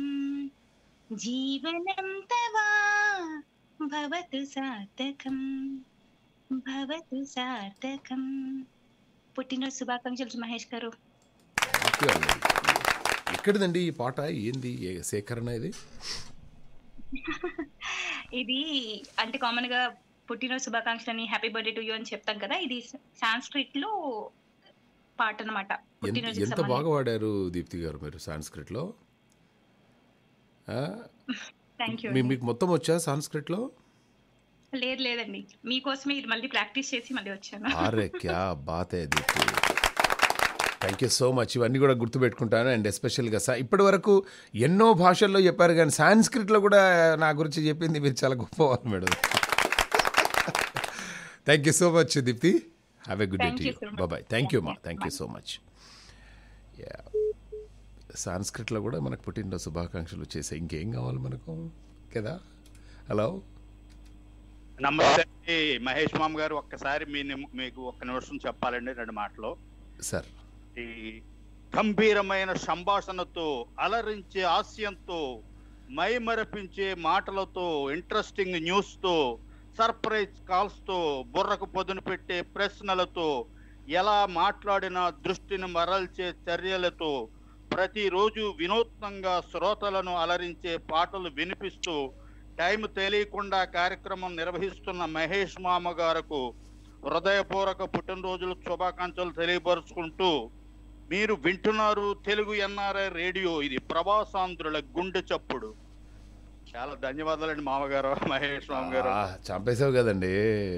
జీవనం తవా భవతు సార్థకం భవతు సార్థకం. పుట్టినరోజు శుభాకాంక్షలు మహేష్ గారు.
ఎక్కడిదండి ఈ పాట? ఏంది ఏ సేకరణ ఇది?
ఇది అంటే కామన్ గా పుట్టినరోజు శుభాకాంక్షలు అని హ్యాపీ బర్త్డే టు యూ అని చెప్తాం కదా, ఇది సాంస్క్రిట్ లో పాట అన్నమాట.
ఎంత ఎంత బాగా వాడారు దీప్తి గారు మీరు సాంస్క్రిట్ లో.
Thank you.
మీకు మొత్తం వచ్చా సాంస్క్రిట్ లో?
లేదు లేదండి, మీకోసమే ఇది మళ్ళీ ప్రాక్టీస్ చేసి మళ్ళీ వచ్చాను.
అరే క్యా బాత్ హై Deepthi, thank you so much. ఇవన్నీ కూడా గుర్తుపెట్టుకుంటాను. అండ్ ఎస్పెషల్గా సా ఇప్పటి వరకు ఎన్నో భాషల్లో చెప్పారు, కానీ సాంస్క్రిట్లో కూడా నా గురించి చెప్పింది మీరు చాలా గొప్పవారు madam. Thank you so much Deepthi. Have a good day to you. Bye. Thank you మా, thank you so much. Yeah, సాంస్క్రిట్లో కూడా మనకు పుట్టినరోజు శుభాకాంక్షలు వచ్చేసాయి. ఇంకేం కావాలి మనకు కదా. హలో
నమస్తే అండి మహేష్ మామ గారు. ఒక్కసారి మీ నిమ్- మీకు ఒక్క నిమిషం చెప్పాలండి, రెండు మాటలు.
సార్.
ఈ గంభీరమైన సంభాషణతో, అలరించే హాస్యంతో, మైమరపించే మాటలతో, ఇంట్రెస్టింగ్ న్యూస్తో, సర్ప్రైజ్ కాల్స్తో, బుర్రకు పొదును పెట్టే ప్రశ్నలతో, ఎలా మాట్లాడినా దృష్టిని మరల్చే చర్యలతో, ప్రతిరోజు వినూత్నంగా శ్రోతలను అలరించే పాటలు వినిపిస్తూ టైం తెలియకుండా కార్యక్రమం నిర్వహిస్తున్న మహేష్ మామ గారికి హృదయపూర్వక పుట్టినరోజుల శుభాకాంక్షలు తెలియపరుచుకుంటూ, మీరు వింటున్నారు తెలుగు ఎన్ఆర్ఐ రేడియో, ఇది ప్రవాసాంధ్రుల గుండె చప్పుడు. చాలా ధన్యవాదాలండి మామగారు, మహేష్ మామ గారు.
చంపేసావు కదండి.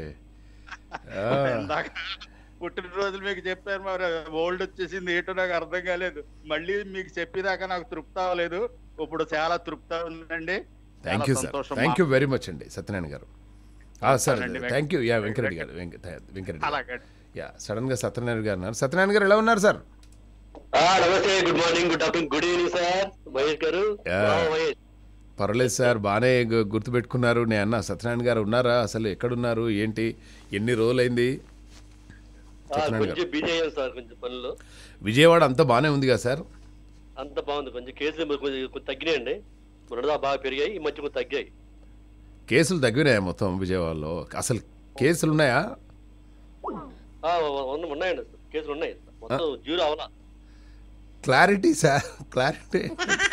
ఇందాక పుట్టినరోజులు మీకు చెప్పారు, మరి ఓల్డ్ వచ్చేసింది ఏంటో నాకు అర్థం కాలేదు. మళ్ళీ మీకు చెప్పేదాకా నాకు తృప్తి అవ్వలేదు, ఇప్పుడు చాలా తృప్తి ఉందండి.
Thank you sir, thank you very much అండి సత్యనారాయణ గారు. Sir thank you. Yeah Venkareddy గారు, వెంకరెడ్డి. యా సడన్గా సత్యనారాయణ గారు అన్నారు. సత్యనారాయణ గారు ఎలా ఉన్నారు సార్?
నమస్తే, good morning, good afternoon, good evening sir Mahesh గారు.
పర్వాలేదు సార్, బాగానే గు- గుర్తుపెట్టుకున్నారు. నేను అన్న సత్యనారాయణ గారు ఉన్నారా, అసలు ఎక్కడున్నారు, ఏంటి, ఎన్ని రోజులైంది సత్యనారాయణ గారు?
కొంచెం బిజీ అయ్యాను సార్, కొంచెం పనులు.
విజయవాడ అంతా బాగానే ఉంది కదా సార్?
అంత బాగుంది. కొంచెం కేసులు కొంచెం కొంచెం తగ్గినాయండి. మొన్నటిదా బాగా పెరిగాయి, ఈ మధ్య కొంచెం తగ్గాయి.
కేసులు తగ్గినాయా మొత్తం విజయవాడలో? అసలు కేసులు ఉన్నాయా?
ఆ, ఉన్న- ఉన్నాయండి సార్, కేసులు ఉన్నాయి. మొత్తం జీరో అవలా.
Clarity sir, clarity.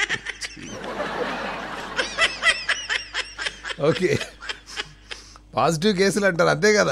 Okay, positive కేసులు అంటారు అంతే కదా?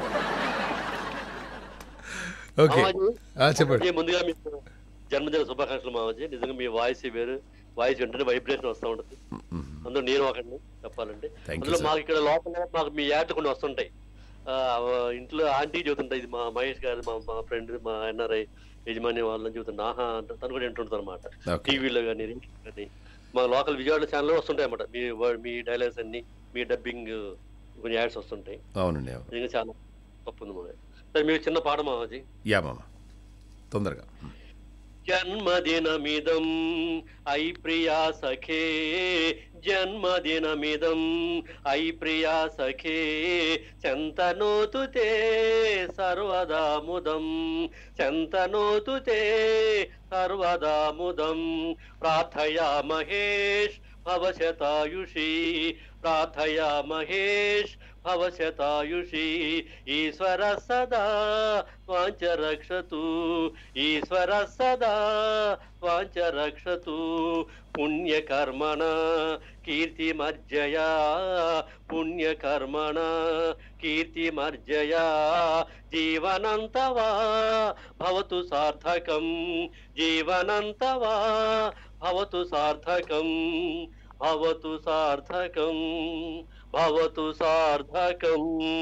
ఓకే చెప్పండి.
మామాజీ, ముందుగా మీకు జన్మదిన శుభాకాంక్షలు మామాజీ. నిజంగా మీ వాయిస్ వేరు, వాయిస్ వెంటనే వైబ్రేషన్ వస్తూ ఉంటుంది. అందులో నేను ఒకటి చెప్పాలంటే,
Thank you,
అందులో
sir.
మాకు ఇక్కడ లోపల మాకు మీ యాడ్ కొన్ని వస్తుంటాయి. ఆ, ఇంట్లో ఆంటీ చెబుతుంటాయి, ఇది మా మహేష్ గారు, మా మా ఫ్రెండ్, మా ఎన్ఆర్ఐ యజమాని వాళ్ళని చెబుతుంది. ఆహా అంటే తను కూడా వింటుంటుంది అనమాట.
Okay.
టీవీలో కానీ రేడియోలో కానీ మా లోకల్ విజయవాడ ఛానల్లో వస్తుంటాయి అన్నమాట. మీ వర్డ్, మీ డైలాగ్స్ అన్ని, మీ డబ్బింగ్ కొన్ని యాడ్స్ వస్తుంటాయి.
అవునండి, అవును.
నిజంగా చాలా గొప్ప ఉంది మామయ్య. సరే, మీరు చిన్న పాట మామాజీ.
యా మామ, తొందరగా.
జన్మదినమిదం ఐ ప్రియా సఖే, జన్మదినమిదం ఐ ప్రియా సఖే, చంతనోతు తే సర్వదా ముదం, చంతనోతు తే సర్వదా ముదం, ప్రార్థయా మహేష్ భవశతాయుషీ, ప్రార్థయా మహేష్ భవశతాయుషీ, ఈశ్వర సదా వాంచ రక్షతు, ఈశ్వర సదా వాంచ రక్షతు, పుణ్యకర్మణ కీర్తిమర్జయా, పుణ్యకర్మణ కీర్తిమర్జయా, జీవనంతవా భవతు సార్థకం, జీవనంతవా భవతు సార్థకం, భవతు సార్థకం, భవతు సార్థకం.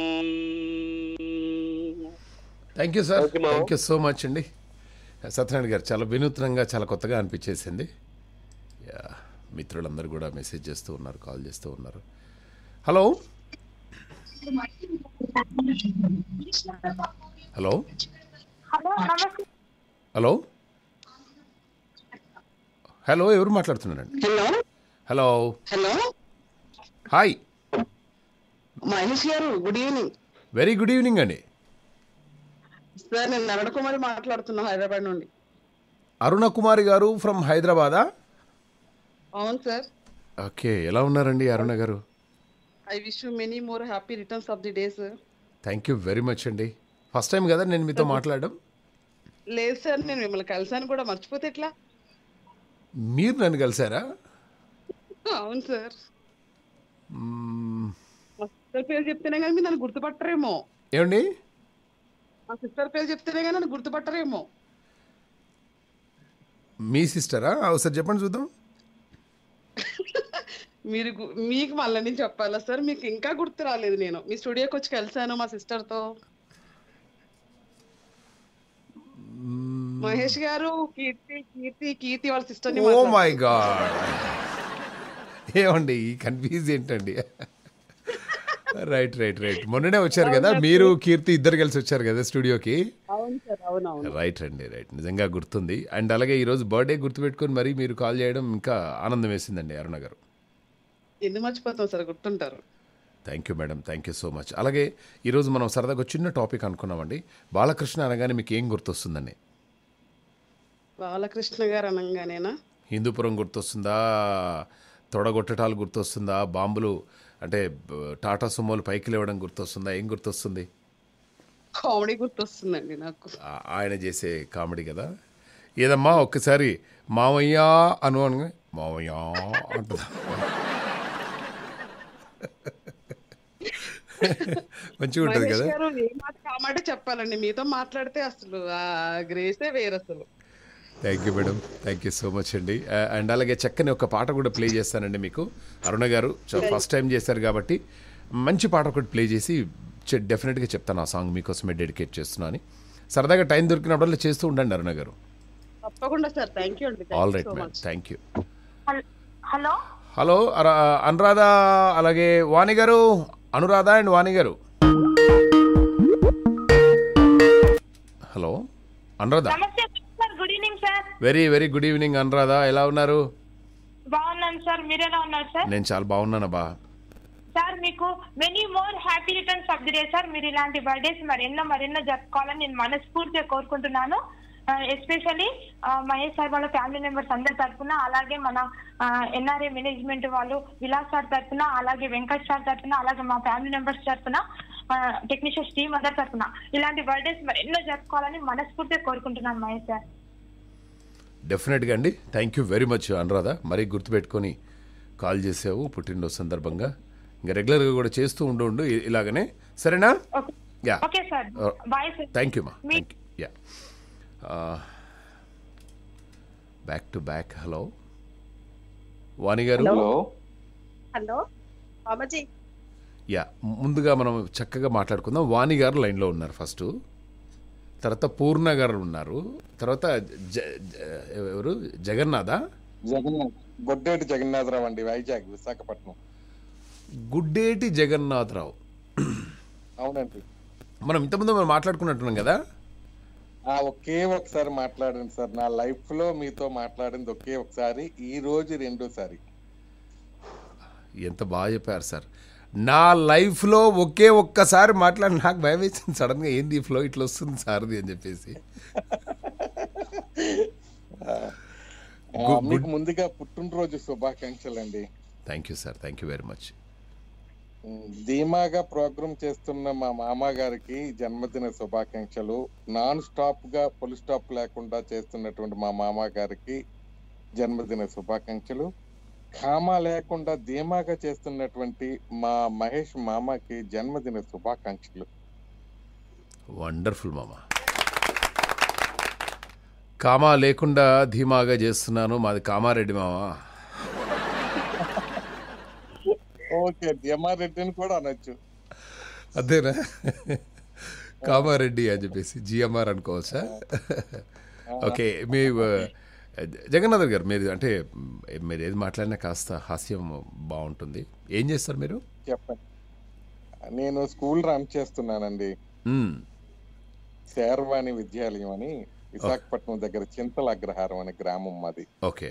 Thank you sir, thank you so much అండి సత్యనారాయణ గారు. చాలా వినూత్నంగా, చాలా కొత్తగా అనిపించేసింది. యా, మిత్రులందరూ కూడా మెసేజ్ చేస్తూ ఉన్నారు, కాల్ చేస్తూ ఉన్నారు. హలో హలో హలో హలో ఎవరు మాట్లాడుతున్నారండి?
Hello
hello
hello
hi
Mahesh గారు, good evening.
Very good evening అండి.
సార్, నేను నరణ కుమారి మాట్లాడుతున్నా, హైదరాబాద్ నుండి.
అరుణ కుమారి గారు ఫ్రమ్ హైదరాబాదా?
అవును సార్.
ఓకే, ఎలా ఉన్నారండి అరుణ గారు?
I wish you many more happy returns of the day sir.
Thank you very much అండి. ఫస్ట్ టైం కదా నేను మీతో మాట్లాడడం?
లేదు సార్, నేను మిమ్మల్ని కలిసాను కూడా, మర్చిపోతే ఎట్లా?
మీరు నన్ను కలిసారా?
అవును సార్.
మ్మ్,
మా సిస్టర్ పేరు చెప్తేనే కానీ మీరు నన్ను గుర్తుపట్టరేమో.
ఏమండి?
మా సిస్టర్ పేరు చెప్తేనే కానీ నన్ను గుర్తుపట్టరేమో.
మీ సిస్టరా? ఒకసారి చెప్పండి చూద్దాం.
మీరు గు- మీకు మళ్ళీ నేను చెప్పాలా సార్? మీకు ఇంకా గుర్తు రాలేదు. నేను మీ స్టూడియోకి వచ్చి కలిసాను మా సిస్టర్తో. మహేష్ గారు, కీర్తి కీర్తి కీర్తి వాళ్ళ సిస్టర్.
ఓ మై గాడ్, ఏమండి ఈ కన్ఫ్యూజ్ ఏంటండి? రైట్ రైట్ రైట్ మొన్ననే వచ్చారు కదా మీరు, కీర్తి ఇద్దరు కలిసి వచ్చారు కదా స్టూడియోకి.
అవును సార్, అవునవును.
రైట్ అండి, రైట్, నిజంగా గుర్తుంది. అండ్ అలాగే ఈరోజు బర్త్డే గుర్తుపెట్టుకొని మరీ మీరు కాల్ చేయడం ఇంకా ఆనందం వేసిందండి అరుణ గారు.
ఎందుకు మర్చిపోతాం సార్, గుర్తుంటారు.
Thank you madam, thank you so much. అలాగే ఈరోజు మనం సరదాగా ఒక చిన్న టాపిక్ అనుకున్నామండి. బాలకృష్ణ అనగానే మీకు ఏం గుర్తొస్తుందండి?
బాలకృష్ణ గారు అనగానేనా?
హిందూపురం గుర్తొస్తుందా, తొడగొట్టటాలు గుర్తొస్తుందా, బాంబులు అంటే బ- టాటా సుమోలు పైకి లేవడం గుర్తొస్తుందా, ఏం గుర్తొస్తుంది?
కామెడీ గుర్తొస్తుందండి నాకు.
ఆ- ఆయన చేసే కామెడీ కదా. ఏదమ్మా ఒక్కసారి మావయ్య అను అనగా మావయ్య అంటుందా? మంచిగా ఉంటుంది
మహేష్
కదా.
గారు, ఏ మాట కామాట చెప్పాలండి. మీతో మాట్లాడితే అసలు ఆ గ్రేసే వేరు అసలు.
Thank you madam, thank you so much అండి. అండ్ అలాగే చక్కని ఒక పాట కూడా ప్లే చేస్తానండి మీకు. అరుణ గారు ఫస్ట్ టైం చేశారు కాబట్టి మంచి పాట ఒకటి ప్లే చేసి డెఫినెట్గా చెప్తాను ఆ సాంగ్ మీకోసమే డెడికేట్ చేస్తున్నా అని. సరదాగా టైం దొరికినప్పుడల్లా చేస్తూ ఉండండి అరుణ గారు.
తప్పకుండా సార్. థ్యాంక్ యూ అండి.
All right madam, thank you.
Hello
hello అర- అనురాధ, అలాగే వాణి గారు, అనురాధ అండ్ వాణి గారు. హలో అనురాధ.
నమస్తే sir, good evening sir.
Very very good evening Anuradha, ఎలా ఉన్నారు?
బాగున్నాను
సార్, మీరు ఎలా ఉన్నారు సార్?
నేను చాలా బాగున్నాను బా.
సార్ మీకు many more happy returns of the day sir. మీరు ఇలాంటి బర్త్డేస్ మరెన్నో మరెన్నో జరుపుకోవాలని నేను మనస్ఫూర్తిగా కోరుకుంటున్నాను. ఎస్పెషల్లీ మహేష్ సార్ వాళ్ళ ఫ్యామిలీ మెంబర్స్ అందరి తరఫున, అలాగే మన ఎన్ఆర్ఏ మేనేజ్మెంట్ వాళ్ళు విలాస్ సార్ తరఫున, అలాగే వెంకట్ సార్ తరఫున, అలాగే మా ఫ్యామిలీ మెంబర్స్ తరఫున, టెక్నీషియన్స్ టీమ్ అందరి తరఫున ఇలాంటి బర్త్డేస్ మరెన్నో జరుపుకోవాలని మనస్ఫూర్తిగా కోరుకుంటున్నాను మహేష్ సార్.
డెఫినెట్గా అండి. Thank you very much Anuradha. మరీ గుర్తుపెట్టుకొని కాల్ చేసావు పుట్టినరోజు సందర్భంగా. ఇంకా రెగ్యులర్గా కూడా చేస్తూ ఉండు ఉండు ఇలాగనే, సరేనా? Yeah,
okay sir, bye sir.
Thank you మా. Thank you. Yeah, back to back. Hello Vani గారు.
హలో మామజీ.
యా, ముందుగా మనం చక్కగా మాట్లాడుకుందాం. వాణి గారు లైన్లో ఉన్నారు ఫస్ట్, తర్వాత పూర్ణ గారు ఉన్నారు, తర్వాత ఎవరు జగన్నాథ
జగన్నాథ్ గొడ్డేటి జగన్నాథరావు అండి, వైజాగ్ విశాఖపట్నం.
గుడ్డేటి జగన్నాథరావు.
అవునండి.
మనం ఇంతకుముందు మనం మాట్లాడుకున్నట్టున్నాం కదా.
ఒకే ఒకసారి మాట్లాడండి సార్, నా లైఫ్ లో మీతో మాట్లాడింది ఒకే ఒకసారి, ఈ రోజు రెండోసారి.
ఎంత బాగా చెప్పారు సార్. నా లైఫ్లో ఒకే ఒక్కసారి మాట్లాడి నాకు భయం వేసింది సడన్ గా, ఏంది ఫ్లో ఇట్లా వస్తుంది సార్ది అని చెప్పేసి.
మీకు ముందుగా పుట్టినరోజు శుభాకాంక్షలు అండి.
Thank you sir, thank you very much.
ధీమాగా ప్రోగ్రామ్ చేస్తున్న మా మామ గారికి జన్మదిన శుభాకాంక్షలు. నాన్ స్టాప్ గా ఫుల్ స్టాప్ లేకుండా చేస్తున్నటువంటి మా మామ గారికి జన్మదిన శుభాకాంక్షలు. కామా లేకుండా ధీమాగా చేస్తున్నటువంటి మా మహేష్ మామకి జన్మదిన శుభాకాంక్షలు.
వండర్ఫుల్ మామ. కామా లేకుండా ధీమాగా చేస్తున్నాను, మాది కామారెడ్డి మామ.
ఓకే, ధీమారెడ్డిని కూడా అనొచ్చు.
అదేనా, కామారెడ్డి అని చెప్పేసి జిఎంఆర్ అనుకోవచ్చా? ఓకే, మీ జగన్నాథ్ గారు, మీరు అంటే మీరు ఏది మాట్లాడినా కాస్త హాస్యం బాగుంటుంది. ఏం చేస్తారు మీరు?
చెప్పండి. నేను స్కూల్ రన్ చేస్తున్నానండి, శేర్వాణి విద్యాలయం అని, విశాఖపట్నం దగ్గర చింతల అగ్రహారం అనే గ్రామం మాది.
ఓకే.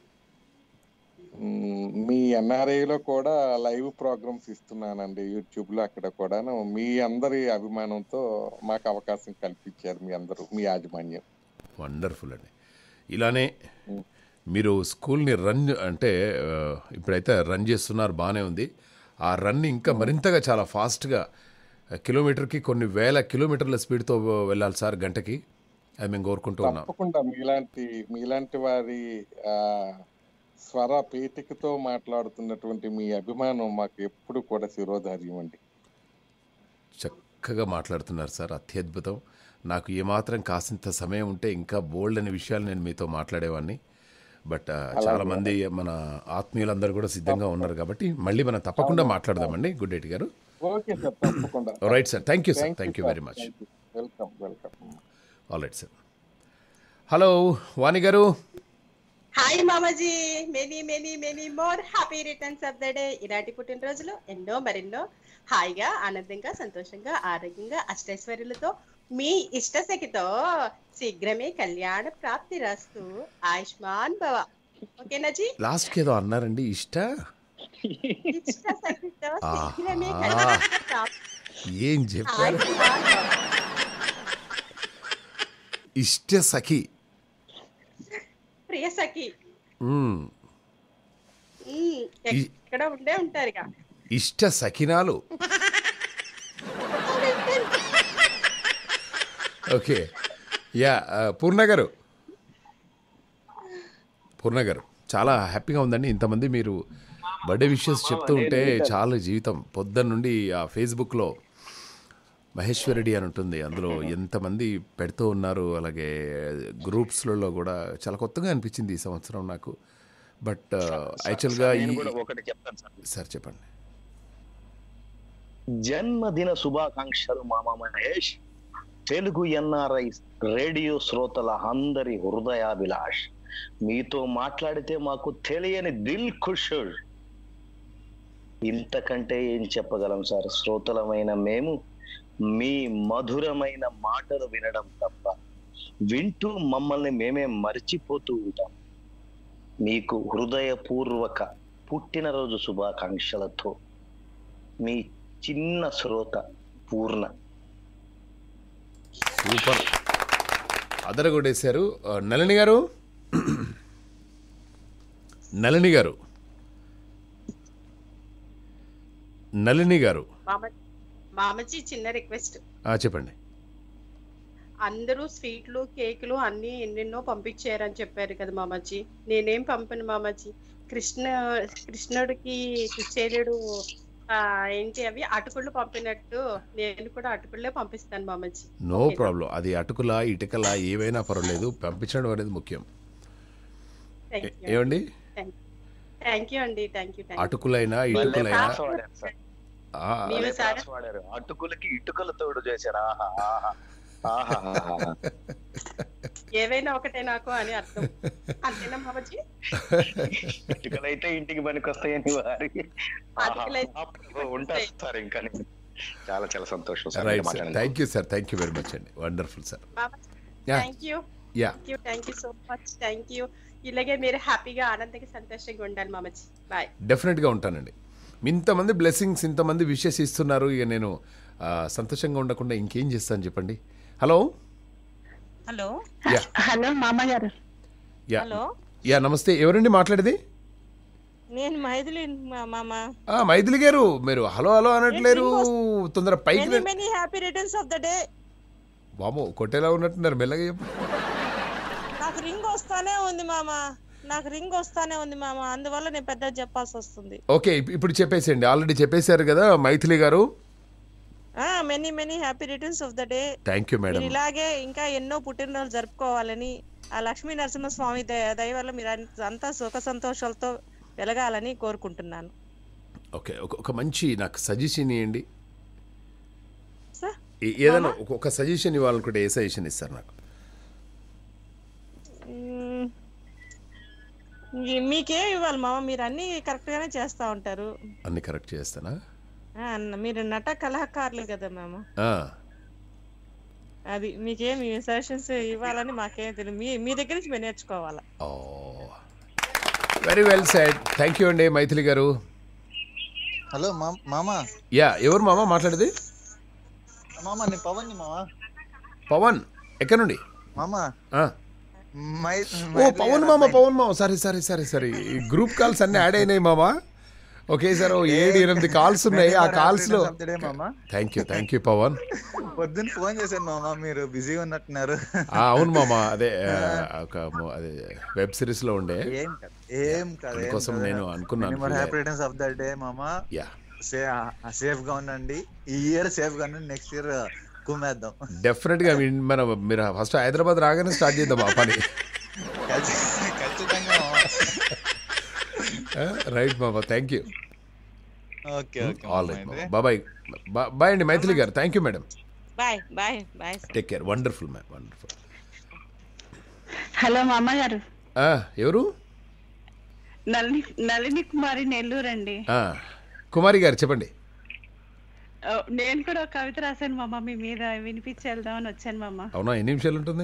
మీ ఎన్ఆర్ఐలో కూడా లైవ్ ప్రోగ్రామ్స్ ఇస్తున్నానండి యూట్యూబ్ లో. అక్కడ కూడాను మీ అందరి అభిమానంతో మాకు అవకాశం కల్పించారు మీ అందరూ, మీ యాజమాన్యం.
వండర్ఫుల్ అండి. ఇలానే మీరు స్కూల్ని రన్ అంటే ఇప్పుడైతే రన్ చేస్తున్నారు, బాగానే ఉంది. ఆ రన్ ఇంకా మరింతగా చాలా ఫాస్ట్గా కిలోమీటర్కి కొన్ని వేల కిలోమీటర్ల స్పీడ్తో వెళ్ళాలి సార్ గంటకి. అది మేము కోరుకుంటూ ఉన్నాం.
తప్పకుండా మీలాంటి మీలాంటి వారి స్వర పీఠికతో మాట్లాడుతున్నటువంటి మీ అభిమానం మాకు ఎప్పుడు కూడా శిరోధార్యం అండి.
చక్కగా మాట్లాడుతున్నారు సార్, అత్యద్భుతం. నాకు ఏమాత్రం కాసింత సమయం ఉంటే ఇంకా బోల్డ్ అనే విషయాలు నేను మీతో మాట్లాడేవాడిని. బట్ చాలా మంది మన ఆత్మీయులందరూ కూడా సిద్ధంగా ఉన్నారు కాబట్టి మళ్ళీ మనం తప్పకుండా మాట్లాడదామండి. గుడ్ నైట్ గారు.
ఓకే సార్, తప్పకుండా.
Right sir, thank you sir, thank you very much.
Welcome welcome.
All right sir. Hello Vani గారు.
హాయ్ మామాజీ, many many many more happy returns of the day. ఇలాంటి పుట్టినరోజులు ఎన్నో మరెన్నో హాయిగా, ఆనందంగా, సంతోషంగా, ఆరోగ్యంగా, అష్టైశ్వర్యులతో మీ ఇష్టసఖితో శీఘ్రమే కళ్యాణ ప్రాప్తి రాస్తూ ఆయుష్మాన్ భవ. ఓకేనా జీ?
లాస్ట్ ఏదో అన్నారండి, ఇష్ట
ఇష్టసఖితో శీఘ్రమే కళ్యాణ ప్రాప్తి.
ఏం చెప్పారు? ఇష్ట సఖి,
ప్రియ సఖి
మ్మ్.
ఎక్కడ ఉండే ఉంటారుగా
ఇష్ట సఖినాలు. ఓకే. యా, పూర్ణ గారు, పూర్ణ గారు చాలా హ్యాపీగా ఉందండి. ఇంతమంది మీరు బర్త్డే విషెస్ చెప్తూ ఉంటే చాలా జీవితం. పొద్దున్న నుండి ఆ ఫేస్బుక్లో మహేశ్వరెడ్డి అని ఉంటుంది, అందులో ఎంతమంది పెడుతూ ఉన్నారు. అలాగే గ్రూప్స్లలో కూడా చాలా కొత్తగా అనిపించింది ఈ సంవత్సరం నాకు. బట్ యాక్చువల్గా ఈ
ఒకటి చెప్తాను సార్.
సార్ చెప్పండి.
జన్మదిన శుభాకాంక్షలు మామ మహేష్. తెలుగు ఎన్ఆర్ఐ రేడియో శ్రోతల అందరి హృదయాభిలాష్. మీతో మాట్లాడితే మాకు తెలియని దిల్ ఖుష్. ఇంతకంటే ఏం చెప్పగలం సార్? శ్రోతలమైన మేము మీ మధురమైన మాటలు వినడం తప్ప వింటూ మమ్మల్ని మేమే మర్చిపోతూ ఉంటాం. మీకు హృదయపూర్వక పుట్టినరోజు శుభాకాంక్షలతో మీ చిన్న శ్రోత పూర్ణ.
సూపర్, అదరగొట్టేశారు. నళిని గారు, నళిని గారు నళిని గారు
మామజీ చిన్న రిక్వెస్ట్.
చెప్పండి.
అందరూ స్వీట్లు కేకులు అన్ని ఎన్నెన్నో పంపించారని చెప్పారు కదా మామజీ. నేనేం పంపను మామజీ. కృష్ణ కృష్ణుడికి కృష్ణుడు ఏంటి అవి అటుకుళ్ళు పంపినట్టు నేను కూడా అటుకుళ్ళే పంపిస్తాను మామజీ.
No problem. అది అటుకుల ఇటుకల ఏవైనా పర్వాలేదు, పంపించడం అనేది ముఖ్యం. ఏమండి,
థ్యాంక్ యూ అండి. Thank you.
అటుకులైనా ఇటుకలైనా
అటుకులకి ఇటుకల తోడు చేశారు.
ఏవైనా ఒకటే నాకు అని అర్థం. అంతేనా మామజీ?
ఇటుకలైతే ఇంటికి పనికొస్తాయని వారి ఉంటారు సార్. ఇంకా చాలా చాలా సంతోషం sir.
Thank you sir, thank you very much అండి. Wonderful sir.
Thank you thank you so much. Thank you. ఇలాగే మీరు హ్యాపీగా ఆనందంగా సంతోషంగా ఉండాలి మామజీ. బాయ్.
డెఫినెట్ గా ఉంటానండి. ఇంతమంది బ్లెస్సింగ్స్, ఇంతమంది విషెస్ ఇస్తున్నారు. ఇక నేను సంతోషంగా ఉండకుండా ఇంకేం చేస్తాను చెప్పండి. హలో
హలో హలో మామ గారు.
హలో యా నమస్తే. ఎవరండి మాట్లాడేది?
నేను మైథిలి మామ.
మైథిలి గారు, మీరు హలో హలో అనట్లేరు. తొందర పైకి.
Many happy returns of the day.
బామో కొట్టేలా ఉన్నట్టున్నారు, మెల్లగా చెప్పు.
నాకు రింగ్ వస్తానే ఉంది మామ, నాకు రింగ్ వస్తానే ఉంది మామ, అందువల్ల నేను పెద్ద చెప్పాల్సి వస్తుంది.
ఓకే, ఇప్పుడు చెప్పేసేయండి. ఆల్రెడీ చెప్పేశారు కదా మైథిలి గారు.
Many many happy returns of the day.
Thank you madam.
ఇలాగే ఇంకా ఎన్నో పుట్టినరోజులు జరుపుకోవాలని, ఆ లక్ష్మీ నరసింహస్వామి దయ వల్ల మీరు అంతా సుఖ సంతోషాలతో వెలగాలని కోరుకుంటున్నాను.
ఓకే, ఒక మంచి నాకు సజెషన్ ఇవ్వండి. ఏదైనా ఒక సజెషన్ ఇవ్వాలనుకుంటే ఏ సజెషన్ ఇస్తారు నాకు?
మీకేం ఇవ్వాలి మామ, మీరు అన్ని కరెక్ట్ గానే చేస్తా ఉంటారు.
అన్ని కరెక్ట్ చేస్తానా?
మీరు నట కళాకారులు కదా మామ. అది మీకేం సజెషన్స్ ఇవ్వాలని మాకేం తెలియదు. మీ మీ దగ్గర నుంచి మేము నేర్చుకోవాలా.
Very well said. Thank you అండి మైథిలి గారు.
హలో మామా.
యా, ఎవరు మామ మాట్లాడేది?
మామా నేను పవన్. మామా
పవన్ ఎక్కడి నుండి?
మామా
ఓ పవన్ మామ, పవన్ మామ. సరే సరే సరే సరే గ్రూప్ కాల్స్ అన్ని యాడ్ అయినాయి మామ. ఓకే సార్, ఏడు ఎనిమిది కాల్స్ ఉన్నాయి. ఆ కాల్స్ లో thank you thank you Pavan.
పొద్దున్న ఫోన్ చేశాను మామ, మీరు బిజీగా ఉన్నట్టున్నారు.
అవును మామ, అదే ఒక అదే వెబ్ సిరీస్ లో ఉండే.
ఏం కాదు
కోసం నేను అనుకున్నాను.
Happy returns of the day మామ.
యా,
సేఫ్ గా ఉండండి. ఈ ఇయర్ సేఫ్ గా ఉండండి, నెక్స్ట్ ఇయర్ కుమ్మేద్దాం.
డెఫినెట్ గా మనం మీరు ఫస్ట్ హైదరాబాద్ రాగానే స్టార్ట్ చేద్దాం ఆ పని.
ఖచ్చితంగా.
రైట్ బాబా, thank you.
Okay okay,
all right బాబా. బాయ్ బాయ్ అండి మైథిలి గారు. Thank you madam.
Bye bye bye.
Take care. Wonderful ma'am, wonderful.
Hello మామ గారు.
ఎవరు?
నళిని నళిని కుమారి, నెల్లూరు అండి.
కుమారి గారు చెప్పండి.
నేను కూడా ఒక కవిత రాశాను మామ, మీ మీద వినిపించి వెళ్దామని వచ్చాను మామ.
అవునా, ఎన్ని నిమిషాలు ఉంటుంది?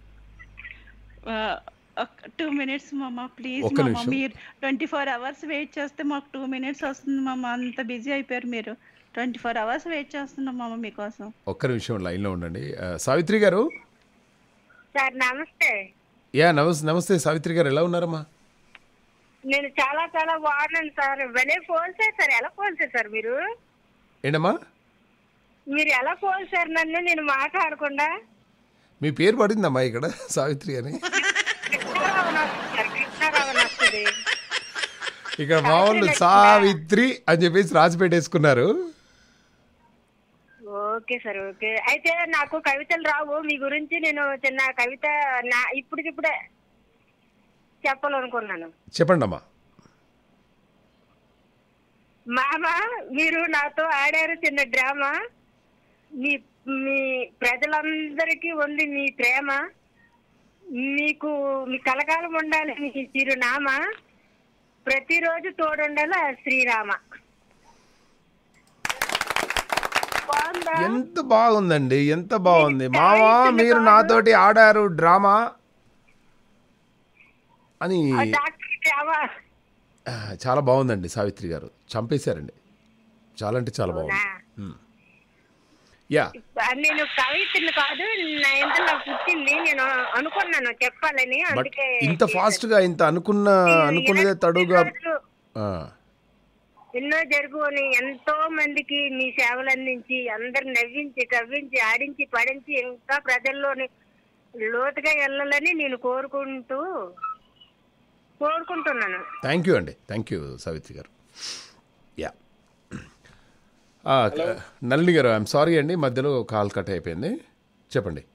టూ మినిట్స్ మామ ప్లీజ్ మామ. మీరు ట్వంటీ ఫోర్ అవర్స్ వెయిట్ చేస్తే మాకు టూ మినిట్స్ వస్తుంది మామ. అంత బిజీ అయిపోయారు మీరు. ట్వంటీ ఫోర్ అవర్స్ వెయిట్ చేస్తున్నాం మామ మీకోసం.
ఒక్క నిమిషం లైన్ లో ఉండండి. సావిత్రి గారు.
సార్ నమస్తే.
యా నమస్తే. నమస్తే సావిత్రి గారు, ఎలా ఉన్నారమ్మా?
నేను చాలా చాలా బాగున్నాను సార్. వెనే ఫోన్ చేశారు, ఎలా ఫోన్ చేశారు మీరు?
ఏంటమ్మా
మీరు ఎలా ఫోన్ చేశారు నన్ను నేను మాట్లాడకుండా?
మీ పేరు పడిందమ్మా ఇక్కడ, సావిత్రి అని. ఇక్కడ మా వాళ్ళు సావిత్రి అని చెప్పేసి రాసి పెట్టేసుకున్నారు.
Okay sir, okay. అయితే నాకు కవితలు రావు. మీ గురించి నేను చిన్న కవిత నా ఇప్పటికిప్పుడే చెప్పాలనుకున్నాను.
చెప్పండి అమ్మా.
మామ, మీరు నాతో ఆడారు చిన్న డ్రామా. మీ మీ ప్రజలందరికీ ఉంది మీ ప్రేమ. మీకు మీ కలకాలం ఉండాలి మీ చిరునామా. ప్రతిరోజు తోడుండాలి శ్రీరామ.
ఎంత బాగుందండి, ఎంత బాగుంది మావా. మీరు నాతోటి ఆడారు డ్రామా అని. చాలా బాగుందండి సావిత్రి గారు, చంపేశారండి. చాలా అంటే చాలా బాగుంది. మ్. యా
నేను కవితను కాదు, నా ఇంతలో పుట్టింది, నేను అనుకున్నాను చెప్పాలని,
బట్
అందుకే
ఇంత ఫాస్ట్గా ఇంత అనుకున్న అనుకున్నదే తడుగా ఆ,
ఎన్నో జరుగుని ఎంతో మందికి మీ సేవలు అందించి అందరు నవ్వించి కవ్వించి ఆడించి పడించి ఇంకా ప్రజల్లోని లోతుగా వెళ్ళాలని నేను కోరుకుంటూ కోరుకుంటున్నాను.
థ్యాంక్ యూ అండి, థ్యాంక్ యూ సావిత్రి గారు. యా ఆ, నళిని గారు, ఐఎమ్ సారీ అండి, మధ్యలో కాల్ కట్ అయిపోయింది. చెప్పండి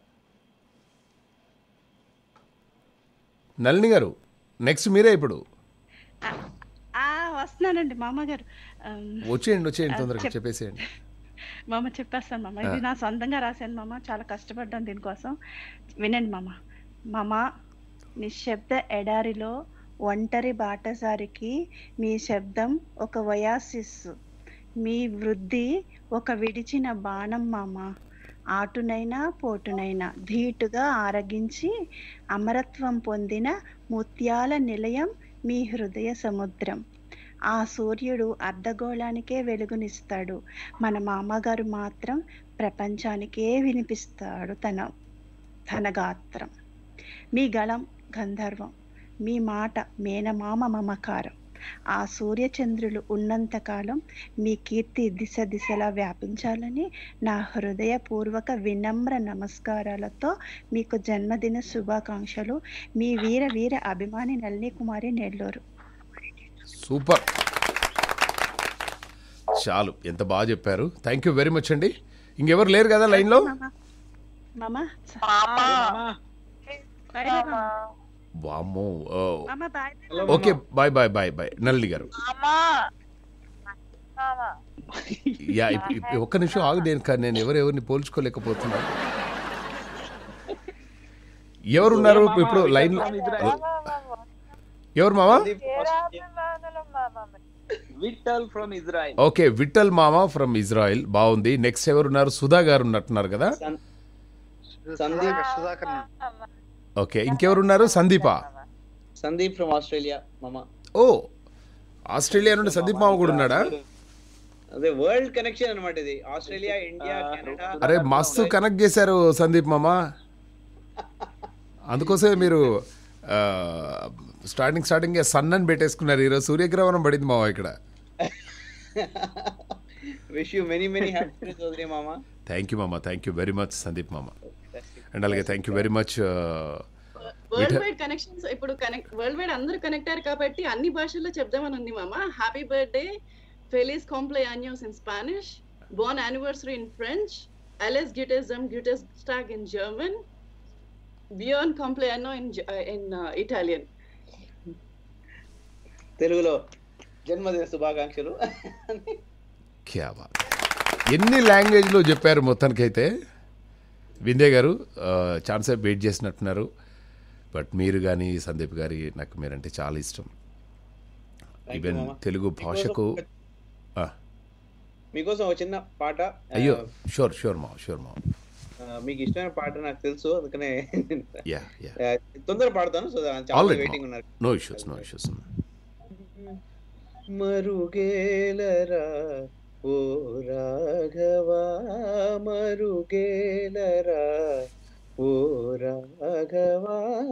నళిని గారు, నెక్స్ట్ మీరే ఇప్పుడు.
ఆ, వస్తున్నానండి మామగారు. ఆమ్,
వచ్చేయండి వచ్చేయండి
ఆ,
తొందరగా
చెప్-
చెప్పేసేయండి.
మామ చెప్పేస్తాను మామ, ఇది
ఆ.
నా సొంతంగా రాశాను మామ, చాలా కష్టపడ్డాను దీనికోసం. వినండి మామ. మామ, నిశ్శబ్ద ఎడారిలో ఒంటరి బాటసారికి మీ శబ్దం ఒక వయాసిస్సు, మీ వృద్ధి ఒక విడిచిన బాణం మామ. ఆటునైనా పోటునైనా ధీటుగా ఆరగించి అమరత్వం పొందిన ముత్యాల నిలయం మీ హృదయ సముద్రం. ఆ సూర్యుడు అర్ధగోళానికే వెలుగునిస్తాడు, మన మామగారు మాత్రం ప్రపంచానికే వినిపిస్తాడు తన తన గాత్రం. మీ గళం గంధర్వం, మీ మాట మేనమామ మమకారం. ఆ సూర్యచంద్రులు ఉన్నంతకాలం మీ కీర్తి దిశ దిశలా వ్యాపించాలని నా హృదయపూర్వక వినమ్ర నమస్కారాలతో మీకు జన్మదిన శుభాకాంక్షలు. మీ వీర వీర అభిమాని నళిని కుమారి, నెల్లూరు.
సూపర్, చాలు, ఎంత బాగా చెప్పారు. థ్యాంక్ యూ వెరీ మచ్ అండి. ఇంకెవరు లేరు కదా లైన్లో?
మామ
వామ్మో.
మామ bye.
Okay, bye bye bye bye Nalini గారు. యా ఇప్- ఇప్- ఒక్క నిమిషం ఆగు, నేను కా- నేను ఎవరెవరిని పోల్చుకోలేకపోతున్నాను. ఎవరున్నారు ఇప్పుడు లైన్ లో? ఎవరు మామా?
Vitthal from Israel.
Okay, Vitthal మామ ఫ్రమ్ ఇజ్రాయెల్. బాగుంది. నెక్స్ట్ ఎవరున్నారు? సుధా గారు ఉన్నట్టున్నారు కదా.
సందీప్
ఓకే, ఇంకెవరున్నారు? సందీపా?
సందీప్ ఫ్రమ్ ఆస్ట్రేలియా మామ.
ఓ, ఆస్ట్రేలియా నుండి సందీప్ మామ కూడా ఉన్నాడా?
అదే వరల్డ్ కనెక్షన్ అన్నమాట ఇది. Australia, India, Canada.
అరే మస్తు కనెక్ట్ చేశారు సందీప్ మామ. అందుకోసమే మీరు ఆ, స్టార్టింగ్ స్టార్టింగ్ సన్ అని పెట్టేసుకున్నారు. ఈరోజు సూర్యగ్రహణం పడింది మామ ఇక్కడ.
Wish you many many happy Chowdary మామ.
థ్యాంక్ యూ మామ, thank you very much Sandeep మామ. అండ్ అలాగే thank you very much.
World wide connections ఇప్పుడు కనెక్ట్ వరల్డ్ వైడ్ అందరూ కనెక్ట్ అయ్యారు కాబట్టి అన్ని భాషల్లో చెప్దామని ఉంది మామ. హ్యాపీ బర్త్డే, ఫెలిస్ cumpleaños in Spanish, born anniversary in French, alles Gutes zum Gutestag in German, buon compleanno in uh, in uh, Italian.
తెలుగులో జన్మదిన శుభాకాంక్షలు.
క్యా బాత్. ఎన్ని లాంగ్వేజ్లో చెప్పారు మొత్తానికైతే. విందే గారు ఛాన్స్ వెయిట్ చేసినట్టున్నారు. బట్ మీరు కానీ సందీప్ గారి నాకు మీరంటే చాలా ఇష్టం. ఈవెన్ తెలుగు భాషకు.
మీకోసం ఒక చిన్న పాట.
అయ్యో, షూర్ షూర్ మా షూర్ మా
మీకు ఇష్టమైన పాట నాకు తెలుసు, అందుకనే
యా యా
తొందర పాడతాను. సో చాలా
ఆల్రైట్,
వెయిటింగ్ ఉన్నారు.
No issues no issues.
మరుగేలరా ఓ రాఘవా, మరుగేలరా ఓ రాఘవా,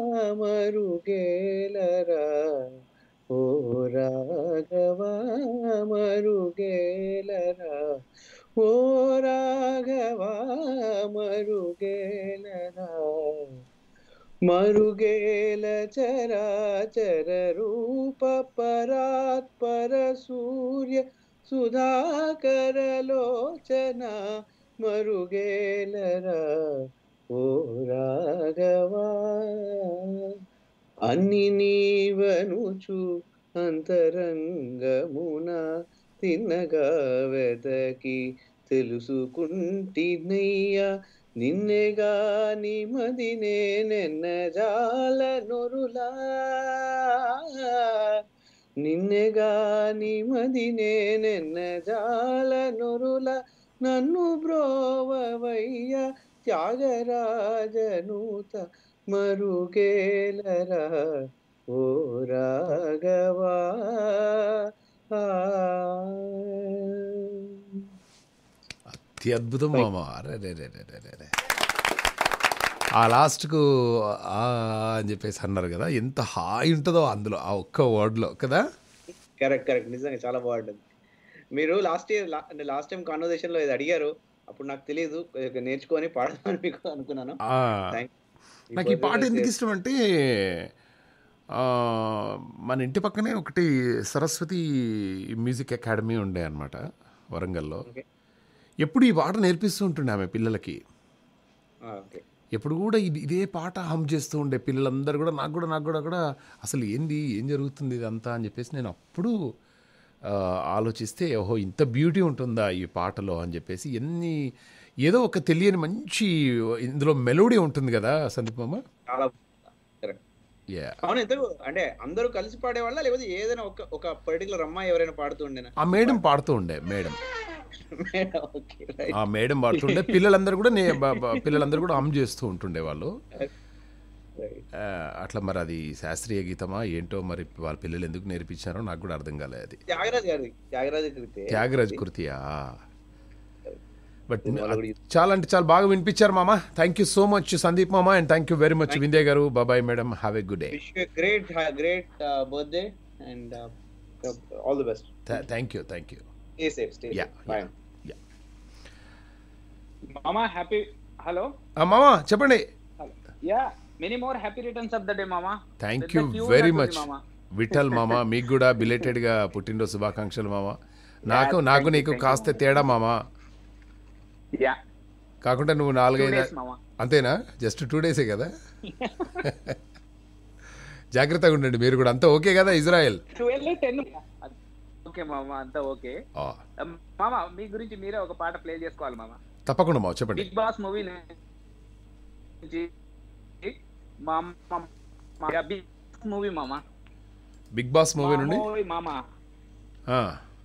మరుగేలరా ఓ రాఘవా, మరుగేలరా ఓ రాఘవా, మరుగేలరా. మరుగేల చరాచర రూప పరాత్పర సూర్య సుధాకర లోచన, మరుగేలరా ఓ రాఘవా. అన్ని నీవనుచు అంతరంగమున తిన్నగా వెదకి తెలుసుకుంటినయ్యా, నిన్నెగాని మదినే నెన్నజాల నొరులా, నిన్నెగాని మదినే నెన్నజాల నొరుల, నన్ను బ్రోవవయ్య త్యాగరాజనూత, మరుగేలరా
ఓ రాఘవా ఆ.
అతి అద్భుతం మామ. అరే రే రే రే రే రే. ఆ లాస్ట్కు ఆ అని చెప్పేసి అన్నారు కదా, ఎంత హాయి ఉంటుందో అందులో ఆ ఒక్క వర్డ్లో కదా.
కరెక్ట్ కరెక్ట్ నిజంగా చాలా బాగుంటుంది. మీరు లాస్ట్ ఇయర్ అంటే లాస్ట్ టైం కాన్వర్సేషన్ లో ఇది అడిగారు, అప్పుడు నాకు తెలియదు, నేర్చుకొని పాడదామని మీకు అనుకున్నాను.
ఆ, నాకు ఈ పాట ఎందుకు ఇష్టం అంటే ఆ, మన ఇంటి పక్కనే ఒకటి సరస్వతి మ్యూజిక్ అకాడమీ ఉండే అనమాట వరంగల్లో. ఎప్పుడు ఈ పాట నేర్పిస్తూ ఉంటుండే ఆమె పిల్లలకి. ఎప్పుడు కూడా ఇది ఇదే పాట హమ్ చేస్తూ ఉండే పిల్లలందరూ కూడా. నాకు కూడా నాకు కూడా కూడా అసలు ఏంది ఏం జరుగుతుంది ఇదంతా అని చెప్పేసి నేను అప్పుడు ఆ, ఆలోచిస్తే ఓహో ఇంత బ్యూటీ ఉంటుందా ఈ పాటలో అని చెప్పేసి. ఎన్ని ఏదో ఒక తెలియని మంచి ఇందులో మెలోడీ ఉంటుంది కదా సందీప్ మామ.
చాలా అవును. ఎంతకు అంటే అందరూ కలిసి పాడేవాళ్ళ లేకపోతే ఏదైనా ఒక ఒక పర్టికులర్ అమ్మాయి ఎవరైనా పాడుతూ ఉండేనా?
ఆ మేడం పాడుతూ ఉండే. మేడం ఆ మేడం పాడుతుండే, పిల్లలందరూ కూడా నే బ- బ- పిల్లలందరూ కూడా హమ్ చేస్తూ ఉంటుండే వాళ్ళు. ఆ, అట్లా మరి అది శాస్త్రీయ గీతమా ఏంటో మరి వాళ్ళ పిల్లలు ఎందుకు నేర్పించారో నాకు కూడా అర్థం కాలేదు. అది
త్యాగరాజ్ గారి త్యాగరాజ కృతి
త్యాగరాజ్ కృతియా. బట్ చాలా అంటే చాలా బాగా వినిపించారు మామ. Thank you so much Sandeep మామ, and thank you very much Vindhya గారు. బాబాయ్ madam, have a good day.
Wish you great great birthday and all the best.
Thank you thank you.
Stay safe stay
yeah
bye.
మామా happy hello
మామ చెప్పండి.
Yeah many more happy returns of the day మామా.
Thank you very much Vithal మామ. మీకు కూడా బిలేటెడ్గా పుట్టినరోజు శుభాకాంక్షలు మామ. నాకు నాకు నీకు కాస్త తేడా మామ.
యా
కాకుండా నువ్వు నాలుగైదు
Two days మామ.
అంతేనా? జస్ట్ టూ డేసే కదా. జాగ్రత్తగా ఉండండి మీరు కూడా. అంతా ఓకే కదా ఇజ్రాయెల్?
ట్వెల్వ్ టెన్ ఓకే మామ, అంతా ఓకే. మామ మీ గురించి మీరే ఒక పాట ప్లే చేసుకోవాలి మామ.
తప్పకుండా మామ చెప్పండి.
బిగ్ బాస్ మూవీ నుంచి మామ బిగ్ మూవీ మామ.
బిగ్ బాస్ మూవీ నుండి
మామ
ఆ.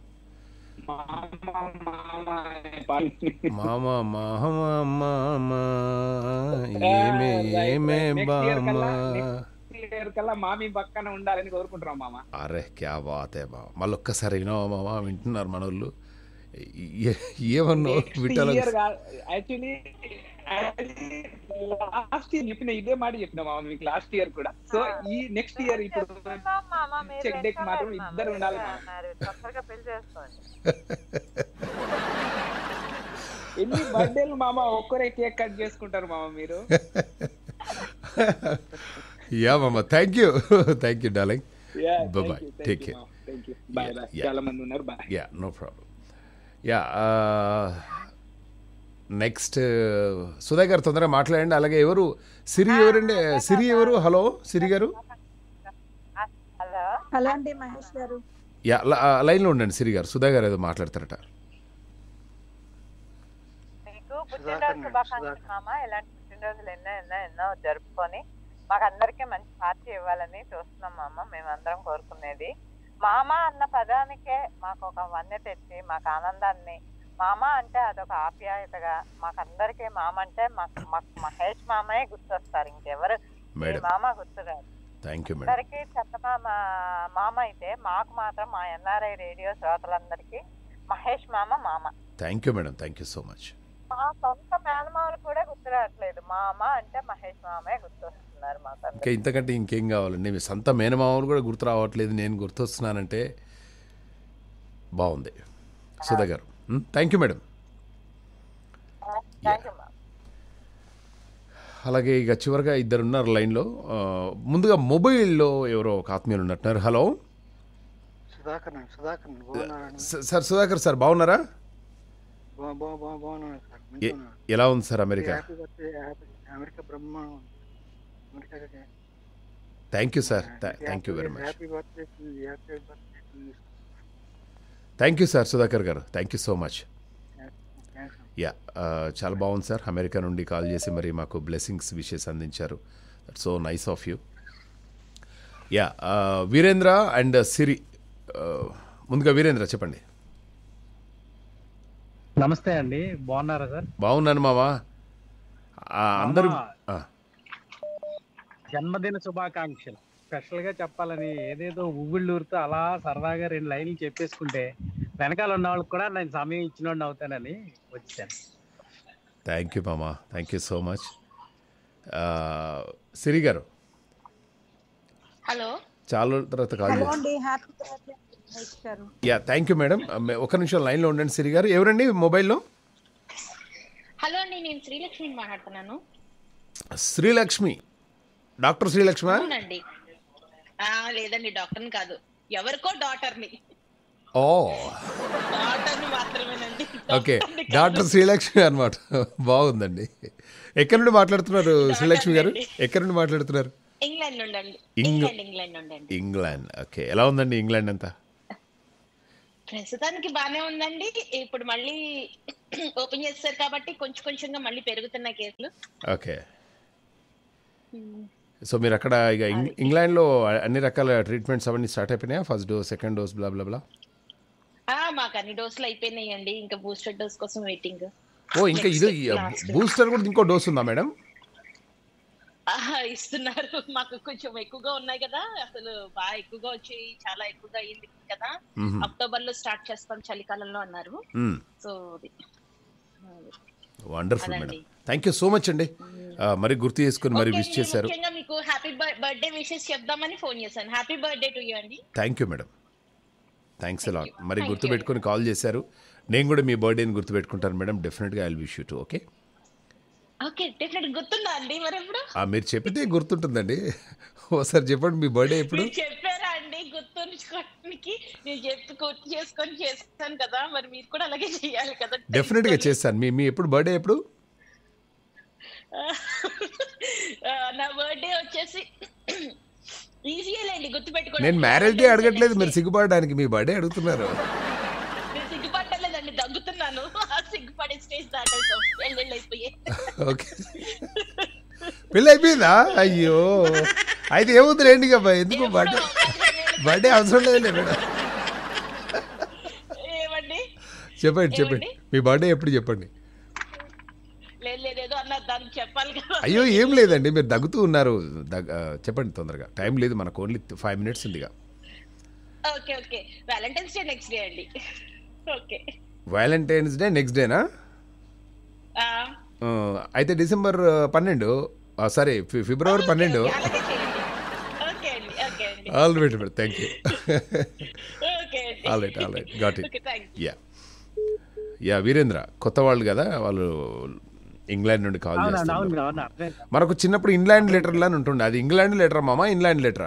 మామ
మామ మామ ఏమే ఏమే బామ.
కల్లా మామి పక్కన ఉండాలని కోరుకుంటున్నాం మామ.
అరే క్యా బాత్ హై మామ. మళ్ళీ ఒక్కసారి వినవా మామ? వింటున్నారు మన వాళ్ళు. ఏమన్నా విట్టాల
యాక్చువల్లీ లాస్ట్ ఇయర్ చెప్పిన ఇదే మాట చెప్పిన మామ మీకు లాస్ట్ ఇయర్ కూడా. సో ఈ నెక్స్ట్ ఇయర్ ఇప్పుడు చెక్ డేక్ మాత్రం ఇద్దరు ఉండాలి ఎన్ని బర్త్డేలు మామ ఒక్కరే కేక్ కట్ చేసుకుంటారు మామ మీరు.
యా మామ thank you thank you darling. Bye take care.
చాలా మంది ఉన్నారు. Bye.
Yeah no problem. Yeah next Sudha గారు తొందరగా మాట్లాడండి. అలాగే ఎవరు సిరి ఎవరండి? సిరి ఎవరు? హలో సిరి గారు.
హలో అండి మహేష్ గారు.
యా లైన్లో ఉండండి సిరి గారు. సుధా గారు ఏదో మాట్లాడతారట.
మీకు పుట్టినరోజు శుభాకాంక్షలు మామ. ఇలాంటి పుట్టినరోజులు ఎన్నో ఎన్నో ఎన్నో జరుపుకొని మాకు అందరికీ మంచి పార్టీ ఇవ్వాలని చూస్తున్నాం మామ. మేమందరం కోరుకునేది మామ అన్న పదానికే మాకు ఒక వన్నె తెచ్చి మాకు ఆనందాన్ని. మామ అంటే అదొక ఆప్యాయతగా మాకందరికీ మామ అంటే మాకు మాకు మహేష్ మామయ్య గుర్తొస్తారు. ఇంకెవరు ఈ మామ గుర్తురారు. అందరికీ చందమామ మామ అయితే మాకు మాత్రం మా ఎన్ఆర్ఐ రేడియో శ్రోతలందరికీ మహేష్ మామ మామ.
Thank you madam. Thank you so much.
మా సొంత మేనమామలు కూడా గుర్తురావట్లేదు. మామ అంటే మహేష్ మామయ్య గుర్తొస్తున్నారు మాకు.
ఇంకా ఇంతకంటే ఇంకేం కావాలండి? మీ సొంత మేనమామలు కూడా గుర్తు రావట్లేదు, నేను గుర్తొస్తున్నానంటే బాగుంది. సుధా గారు థ్యాంక్ యూ మేడం. అలాగే ఇక చివరిగా ఇద్దరు ఉన్నారు లైన్లో. ముందుగా మొబైల్లో ఎవరో ఒక ఆత్మీయులు ఉన్నట్టున్నారు. Hello
Sudhakar Sudhakar
sir. Sudhakar sir బాగున్నారా?
బాగున్నాను సార్.
ఎలా ఉంది సార్ అమెరికా?
అమెరికా బ్రహ్మాండం.
Thank you sir. Thank you very much.
Happy birthday happy birthday.
Thank you sir Sudhakar గారు. Thank you so much. Yeah చాలా బాగుంది సార్. అమెరికా నుండి కాల్ చేసి మరి మాకు బ్లెస్సింగ్స్ విషెస్ అందించారు. That's so nice of you. Yeah Virendra and Siri. ముందుగా వీరేంద్ర చెప్పండి.
నమస్తే అండి, బాగున్నారా సార్?
బాగున్నాను మామా. అందరూ
జన్మదిన శుభాకాంక్షలు. స్పెషల్గా చెప్పాలని ఏదేదో ఉవ్విళ్ళూరుతో అలా సరదాగా రెండు లైన్లు చెప్పేసుకుంటే వెనకాల ఉన్న వాళ్ళకి కూడా నేను సమయం ఇచ్చినోడిని అవుతానని వచ్చాను.
థ్యాంక్ యూ మామా, thank you so much. Siri గారు
హలో,
చాలా రోజుల తర్వాత కాల్
హలో
చేసి
అండి, హ్యాపీ బర్త్డే మహేష్ గారు.
Yeah thank you madam. ఒక నిమిషం లైన్లో ఉండండి సిరి గారు. ఎవరండి మొబైల్లో?
హలో అండి, నేను శ్రీలక్ష్మిని మాట్లాడుతున్నాను.
శ్రీలక్ష్మి, డాక్టర్ శ్రీలక్ష్మి?
అవునండి. ఆ, లేదండి డాక్టర్ని కాదు, ఎవరికో డాటర్ని.
ఓ
డాటర్ని మాత్రమేనండి.
ఓకే, డాక్టర్ శ్రీలక్ష్మి అనమాట. బాగుందండి. ఎక్కడి నుండి మాట్లాడుతున్నారు శ్రీలక్ష్మి గారు? ఎక్కడి నుండి మాట్లాడుతున్నారు?
ఇంగ్లాండ్ నుండి అండి.
ఇంగ్-
ఇంగ్లాండ్ ఇంగ్లాండ్ నుండి అండి.
ఇంగ్లాండ్. ఓకే, ఎలా ఉందండి ఇంగ్లాండ్ అంతా?
ప్రస్తుతానికి బానే ఉందండి. ఇప్పుడు మళ్ళీ ఓపెన్ చేస్తారు కాబట్టి కొంచెం కొంచెంగా మళ్ళీ పెరుగుతున్నాయి కేసులు.
ఓకే, సో మీరు అక్కడ ఇక ఇంగ్- ఇంగ్లాండ్లో అన్ని రకాల ట్రీట్మెంట్స్ అవన్నీ స్టార్ట్ అయిపోయినాయా? First dose, second dose, blah blah blah.
ఆ, మాకు అన్ని డోసులు అయిపోయినాయండి. ఇంకా బూస్టర్ డోస్ కోసం వెయిటింగ్.
ఓ ఇంకా ఇది బూస్టర్ కూడా ఇంకో డోస్ ఉందా మేడం?
ఇస్తున్నారు. మాకు కొంచెం ఎక్కువగా ఉన్నాయి కదా, అసలు బాగా ఎక్కువగా వచ్చి చాలా ఎక్కువగా అయింది కదా.
మ్మ్.
అక్టోబర్ లో స్టార్ట్ చేస్తాం చలికాలంలో అన్నారు.
మ్మ్.
సో
వండర్ఫుల్
అదండి.
Madam, thank you so much అండి. ఆ, మరి గుర్తు చేసుకుని మరి
ఓకే,
విష్
నేను
చేశారు.
ముఖ్యంగా మీకు హ్యాపీ బర్త్డే విషెస్ చెప్దామని ఫోన్ చేశాను. హ్యాపీ బర్త్డే టు యూ అండి.
Thank you madam, thanks a lot. మరి
Thank you.
గుర్తుపెట్టుకుని కాల్ చేశారు. నేను కూడా మీ బర్త్డేని గుర్తుపెట్టుకుంటాను మేడం, డెఫినెట్గా I will wish you too. Okay,
okay, definite గుర్తుందా అండి మరి ఎప్పుడు?
మీరు చెప్పితే గుర్తుంటుందండి. ఓసారి చెప్పండి మీ బర్త్డే ఎప్పుడు?
మీరు చెప్పారా అండి గుర్తుంచుకోవడానికి? నేను చెప్పి గుర్తు చేసుకొని చేస్తాను కదా, మరి మీరు కూడా అలాగే చేయాలి కదా.
డెఫినెట్గా చేస్తాను. మీ మీ ఎప్పుడు బర్త్డే ఎప్పుడు?
ఆ, నా బర్త్డే వచ్చేసి ఈజీయే లేండి గుర్తుపెట్టుకోండి.
నేను మ్యారేజ్ డే అడగట్లేదు, మీరు సిగ్గుపడడానికి మీ బర్త్డే అడుగుతున్నారు.
నేను సిగ్గుపడలేదండి, దగ్గుతున్నాను. సిగ్గుపడే స్టేజ్ దాటేసాం, ఎల్లెళ్ళు అయిపోయాయి.
ఓకే, పెళ్ళి అయిపోయిందా? అయ్యో, అయితే ఏముంది రండి అబ్బాయి, ఎందుకు బర్త్డే బర్త్డే అవసరం లేదు మేడం.
ఏమండి?
చెప్పండి చెప్పండి, మీ బర్త్డే ఎప్పుడు చెప్పండి.
లేదు లేదు ఏదో అన్నారు, దానికి చెప్పాలి కదా.
అయ్యో ఏం లేదండి, మీరు దగ్గుతూ ఉన్నారు. దగ్గ ఆ, చెప్పండి తొందరగా, టైం లేదు మనకు, ఓన్లీ ఫైవ్ మినిట్స్ ఉందిగా.
Okay okay, valentine's day next day అండి. ఓకే,
వ్యాలంటైన్స్ డే నెక్స్ట్ డేనా?
ఆ,
ఆ, అయితే డిసెంబర్ పన్నెండు, సారీ ఫిబ్రవరి పన్నెండు.
ఓకే అండి, ఓకే అండి.
All right madam, thank you.
Okay అండి.
All right all right got it.
Okay, thank
yeah yeah Virendra కొత్త వాళ్ళు కదా, వాళ్ళు ఇంగ్లాండ్ నుండి కాల్
అవును
చేస్తారు.
అవును అవును అర్థం.
మనకు చిన్నప్పుడు ఇంగ్లాండ్ లెటర్లు అని ఉంటుండే, అది ఇంగ్లాండ్ లెటరా మామ, ఇంగ్లాండ్ లెటరా?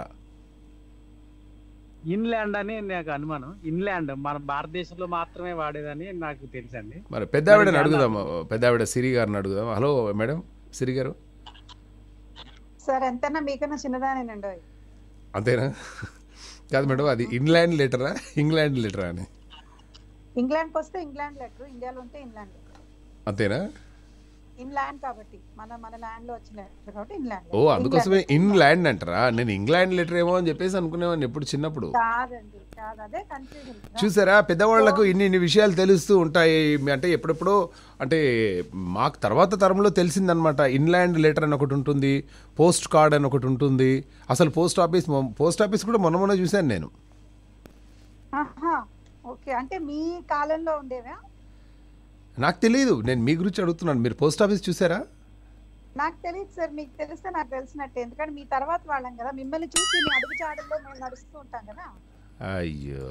ఇన్లాండ్ అని నాకు అనుమానం. ఇన్లాండ్ మన భారతదేశంలో మాత్రమే వాడేదని నాకు తెలుసండి.
మరి పెద్ద ఆవిడని అడుగుదాం, పెద్ద ఆవిడ సిరి గారిని అడుగుదాం. హలో మేడం, సిరి గారు.
సార్ ఎంతైనా మీకన్నా చిన్నదానేనండి.
అంతేనా? కాదు మేడం, అది ఇంగ్లాండ్ లెటరా ఇంగ్లాండ్ లెటరా అని?
ఇంగ్లాండ్కి వస్తే ఇంగ్లాండ్ లెటర్, ఇండియాలో ఉంటే ఇంగ్లాండ్ లెటర్.
అంతేనా?
ఇన్లాండ్ కాబట్టి మన మన ల్యాండ్ లో వచ్చిన లెటర్ కాబట్టి ఇన్లాండ్.
ఓ అందుకోసమే ఇన్లాండ్ అంటారా? నేను ఇంగ్లాండ్ లెటర్ ఏమో అని చెప్పేసి అనుకునేవాడిని ఎప్పుడు చిన్నప్పుడు.
కాదండి, కాదు, అదే కన్ఫ్యూజన్.
చూసారా, పెద్దవాళ్లకు ఇన్ని ఇన్ని విషయాలు తెలుస్తూ ఉంటాయి. అంటే ఎప్పుడెప్పుడో, అంటే మాకు తర్వాత తరంలో తెలిసిందనమాట. ఇన్లాండ్ లెటర్ అని ఒకటి ఉంటుంది, పోస్ట్ కార్డ్ అని ఒకటి ఉంటుంది. అసలు పోస్ట్ ఆఫీస్ పోస్ట్ ఆఫీస్ కూడా మొన్న మొన్న చూశాను నేను.
ఓకే, అంటే మీ కాలంలో ఉండేవా?
నాకు తెలియదు, నేను మీ గురించి అడుగుతున్నాను. మీరు పోస్ట్ ఆఫీస్ చూసారా?
నాకు తెలియదు సార్, మీకు తెలిస్తే నాకు తెలిసినట్టే. ఎందుకంటే మీ తర్వాత వాళ్ళం కదా, మిమ్మల్ని చూసి మీ అడుగు జాడల్లో మేము నడుస్తూ ఉంటాం కదా.
అయ్యో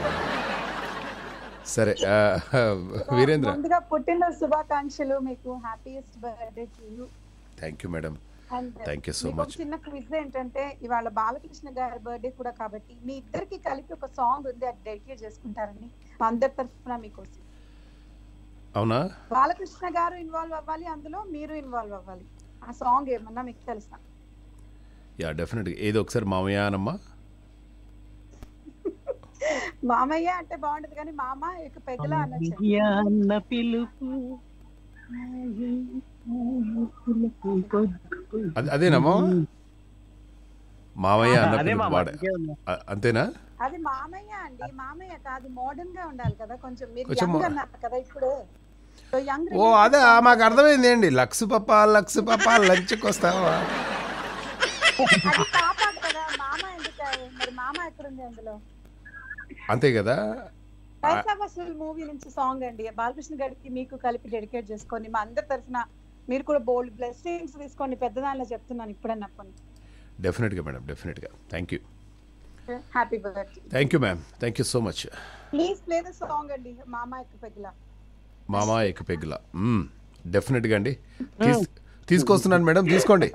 సరే. వీరేంద్ర,
ముందుగా పుట్టినరోజు శుభాకాంక్షలు మీకు. Happiest birthday to you.
Thank you madam, thank you so
మీకు
మచ్.
ఒక చిన్న క్విజ్ ఏంటంటే, ఇవాళ బాలకృష్ణ గారి బర్త్డే కూడా కాబట్టి మీ ఇద్దరికి కలిపి ఒక సాంగ్ ఉంది, అది డెడికేట్ చేసుకుంటారని మా అందరి తరఫున మీకోసం.
అవునా?
బాలకృష్ణ గారు ఇన్వాల్వ్ అవ్వాలి అందులో, మీరు ఇన్వాల్వ్ అవ్వాలి. ఆ సాంగ్ ఏమన్నా మీకు తెలుసా?
యా డెఫినెట్గా, ఏదో ఒకసారి మామయ్య అనమ్మా.
మామయ్య అంటే బాగుంటది కానీ మామ ఇక పెద్దలా అనొచ్చు.
అన్న పిలుపు
అది అదేనమ్మా మామయ్య అన్న
అదే
పిలుపు
మామ,
వాడే.
ఇంకేముంది?
అ- అంతేనా?
అది మామయ్య అండి, మామయ్య కాదు, మోడర్న్ గా ఉండాలి కదా కొంచెం. మీరు
కొంచెం
యంగ్
మో-
అన్నారు కదా ఇప్పుడు, సో యంగ్.
ఓ అదే, మాకు అర్థమైంది అండి. లక్స్ పప్ప లక్స్ పప్ప లంచ్కి వస్తావా?
అది పాప కదా, మామ
ఎక్కడుంది అందులో?
అంతే కదా.
పైసా వసూల్ మూవీ నుంచి సాంగ్ అండి, బాలకృష్ణ గారికి మీకు కలిపి డెడికేట్ చేసుకొని మా అందరి తరఫున మీరు కూడా బోల్డ్ బ్లెస్సింగ్స్ తీసుకోండి. పెద్దదానిలో చెప్తున్నాను ఇప్పుడన్నా కొన్ని.
డెఫినెట్గా మేడం, డెఫినెట్గా. Thank you.
Happy birthday.
Thank you ma'am, thank you so much.
Please play the song అండి, మామా ఎక్క పెగిలా.
మామా ఎక్క పెగిలా డెఫినెట్గా అండి. తీస్ తీసుకొస్తున్నాను మేడం, తీసుకోండి.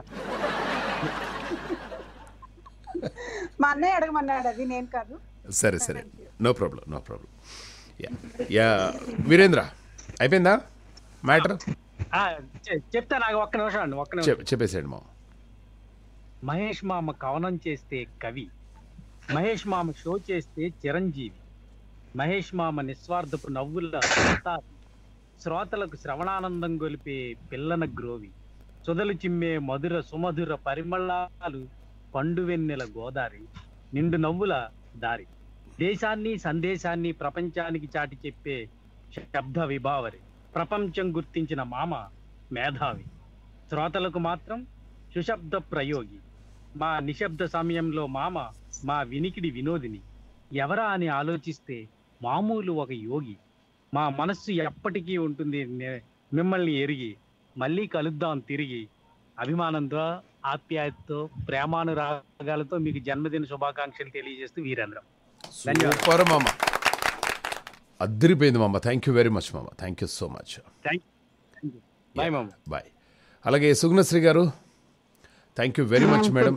మా అన్నయ్య అడగమన్నాడు, అది నేను కాదు.
సరే సరే, no problem, no problem. Yeah yeah Virendra, అయిపోయిందా మ్యాటర్?
చెప్తా, నాకు ఒక్క నిమిషం అండి, ఒక్క నిమిషం
చెప్పేసాడు మా
మహేష్ మామ కవనం చేస్తే కవి, మహేష్ మామ షో చేస్తే చిరంజీవి, మహేష్ మామ నిస్వార్థపు నవ్వుల శ్రోతలకు శ్రవణానందం గొలిపే పిల్లన గ్రోవి, సుధలు చిమ్మే మధుర సుమధుర పరిమళాలు పండు వెన్నెల గోదారి, నిండు నవ్వుల దారి, దేశాన్ని సందేశాన్ని ప్రపంచానికి చాటి చెప్పే శబ్ద విభావరి, ప్రపంచం గుర్తించిన మామ మేధావి, శ్రోతలకు మాత్రం సుశబ్ద ప్రయోగి, మా నిశ్శబ్ద సమయంలో మామ మా వినికిడి వినోదిని, ఎవరా అని ఆలోచిస్తే మామూలు ఒక యోగి, మా మనస్సు ఎప్పటికీ ఉంటుంది మిమ్మల్ని ఎరిగి, మళ్ళీ కలుద్దాం తిరిగి, అభిమానంతో ఆప్యాయతతో ప్రేమానురాగాలతో మీకు జన్మదిన శుభాకాంక్షలు తెలియజేస్తూ వీరేంద్రం.
సూపర్ మామ, అద్దరిపోయింది మామ. థ్యాంక్ యూ వెరీ మచ్ మామ, thank you so much.
Bye మామ.
బాయ్. అలాగే సుగుణశ్రీ గారు, thank you very much madam.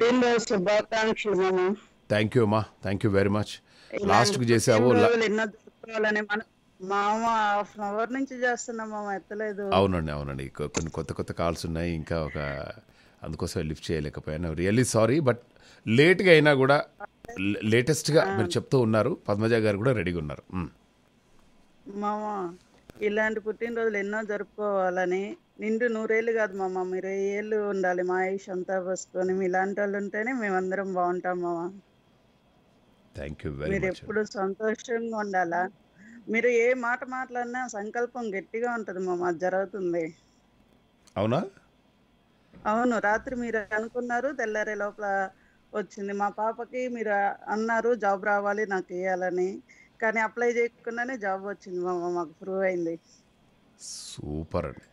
Thank you అమ్మా, థ్యాంక్ యూ వెరీ మచ్. లాస్ట్కి చేసావు.
మామ హాఫ్ అన్ అవర్ నుంచి చేస్తున్నా మామ, ఎత్తలేదు.
అవునండి అవునండి, కొన్ని కొత్త కొత్త కాల్స్ ఉన్నాయి, ఇంకా ఒక అందుకోసం లిఫ్ట్ చేయలేకపోయాను. రియల్లీ సారీ, బట్ లేట్గా అయినా కూడా లేటెస్ట్గా మీరు చెప్తూ ఉన్నారు. పద్మజ గారు కూడా రెడీగా ఉన్నారు.
మామ ఇలాంటి పుట్టినరోజులు ఎన్నో జరుపుకోవాలని, నిండు నూరేళ్ళు కాదు మామ, మీరు ఏళ్ళు ఉండాలి మా ఆయుష్ అంతా పోసుకొని, మీ ఇలాంటి వాళ్ళు ఉంటేనే మేమందరం బాగుంటాం మామ.
థ్యాంక్ యూ వెరీ
మీరు
మచ్.
ఎప్పుడు సంతోషంగా ఉండాలా. మీరు ఏ మాట మాట్లాడినా సంకల్పం గట్టిగా ఉంటది మామ, అది జరుగుతుంది.
అవునా?
అవును, రాత్రి మీరు అనుకున్నారు, తెల్లారే లోపల వచ్చింది. మా పాపకి మీరు అన్నారు జాబ్ రావాలి నాకు ఇవ్వాలని, కానీ అప్లై చేయకుండానే జాబ్ వచ్చింది మామ, మాకు ప్రూవ్ అయింది.
సూపర్ అండి,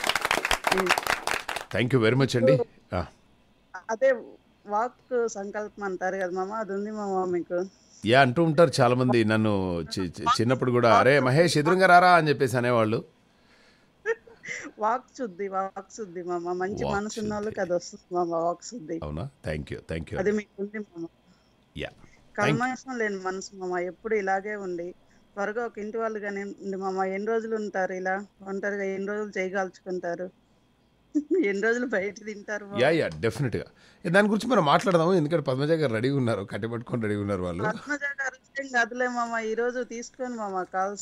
థ్యాంక్ యూ వెరీ మచ్ అండి.
అదే వాక్ సంకల్పం అంటారు కదా మామ, అది ఉంది మామ మీకు.
యా అంటూ ఉంటారు చాలా మంది నన్ను, చిన్నప్పుడు కూడా అరే మహేష్ ఎదురుగా రారా అని చెప్పేసి అనేవాళ్ళు.
వాక్ శుద్ధి, వాక్ శుద్ధి మామ, మంచి మనసు ఉన్న వాళ్ళకి అది వస్తుంది మామ, వాక్ శుద్ధి.
అవునా? Thank you thank you.
అది మీకు ఉంది మామ.
యా
కల్మషం లేని మనసు మామ, ఎప్పుడు ఇలాగే ఉండి త్వరగా ఒక ఇంటి వాళ్ళు కానీ మామ. ఎన్ని రోజులు ఉంటారు ఇలా ఒంటరిగా, ఎన్ని రోజులు చేయగలుచుకుంటారు, ఎన్ని రోజులు బయట తింటారు.
యా యా డెఫినెట్గా దాని గురించి మనం మాట్లాడదాము, ఎందుకంటే పద్మజ గారు రెడీగా ఉన్నారు, కట్టి పట్టుకొని రెడీగా ఉన్నారు వాళ్ళు.
పద్మజ గారు కదలే మామ, ఈ రోజు తీసుకొని మామ కాల్స్.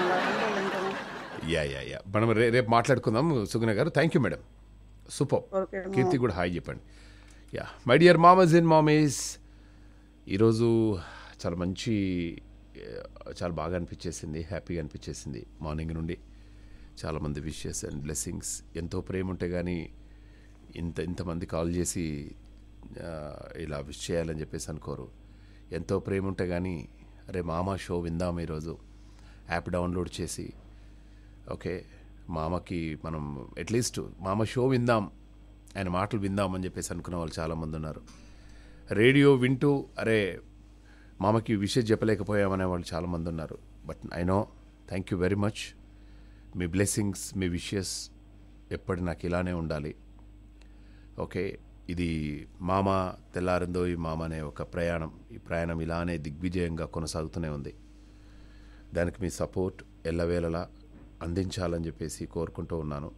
యా యా యా మనం రే రేపు మాట్లాడుకుందాం సుగుణ గారు. Thank you madam, super. Keerthi కూడా హాయ్ చెప్పండి. యా మై డియర్ మామస్ అండ్ మామీస్, ఈరోజు చాలా మంచి, చాలా బాగా అనిపించేసింది, హ్యాపీగా అనిపించేసింది. మార్నింగ్ నుండి చాలామంది విషెస్ అండ్ బ్లెస్సింగ్స్. ఎంతో ప్రేమ ఉంటే కానీ ఇంత ఇంతమంది కాల్ చేసి ఇలా విష్ చేయాలని చెప్పేసి అనుకోరు. ఎంతో ప్రేమ ఉంటే కానీ అరే మామ షో విందాం ఈరోజు, యాప్ డౌన్లోడ్ చేసి ఓకే మామకి మనం అట్లీస్ట్ మామ షో విందాం, ఆయన మాటలు విందాం అని చెప్పేసి అనుకున్న వాళ్ళు చాలామంది ఉన్నారు. రేడియో వింటూ అరే మామకి విషయం చెప్పలేకపోయామనే వాళ్ళు చాలామంది ఉన్నారు. But I know, thank you very much. మీ బ్లెస్సింగ్స్, మీ విషెస్ ఎప్పటి నాకు ఇలానే ఉండాలి. ఓకే, ఇది మామ తెల్లారిందో ఈ మామ అనే ఒక ప్రయాణం, ఈ ప్రయాణం ఇలానే దిగ్విజయంగా కొనసాగుతూనే ఉంది. దానికి మీ సపోర్ట్ ఎల్లవేళలా అందించాలని చెప్పేసి కోరుకుంటూ ఉన్నాను.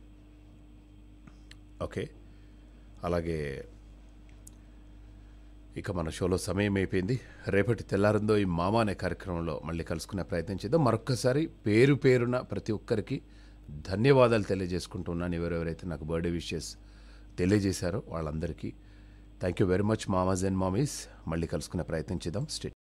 ఓకే, అలాగే ఇక మన షోలో సమయం అయిపోయింది. రేపటి తెల్లారిందో ఈ మామ అనే కార్యక్రమంలో మళ్ళీ కలుసుకునే ప్రయత్నం చేద్దాం. మరొక్కసారి పేరు పేరున ప్రతి ఒక్కరికి ధన్యవాదాలు తెలియజేసుకుంటున్నాను. ఎవరెవరైతే నాకు బర్త్డే విషెస్ తెలియజేశారో వాళ్ళందరికీ థ్యాంక్ యూ వెరీ మచ్ మామాస్ అండ్ మామీస్. మళ్ళీ కలుసుకునే ప్రయత్నం చేద్దాం. స్టే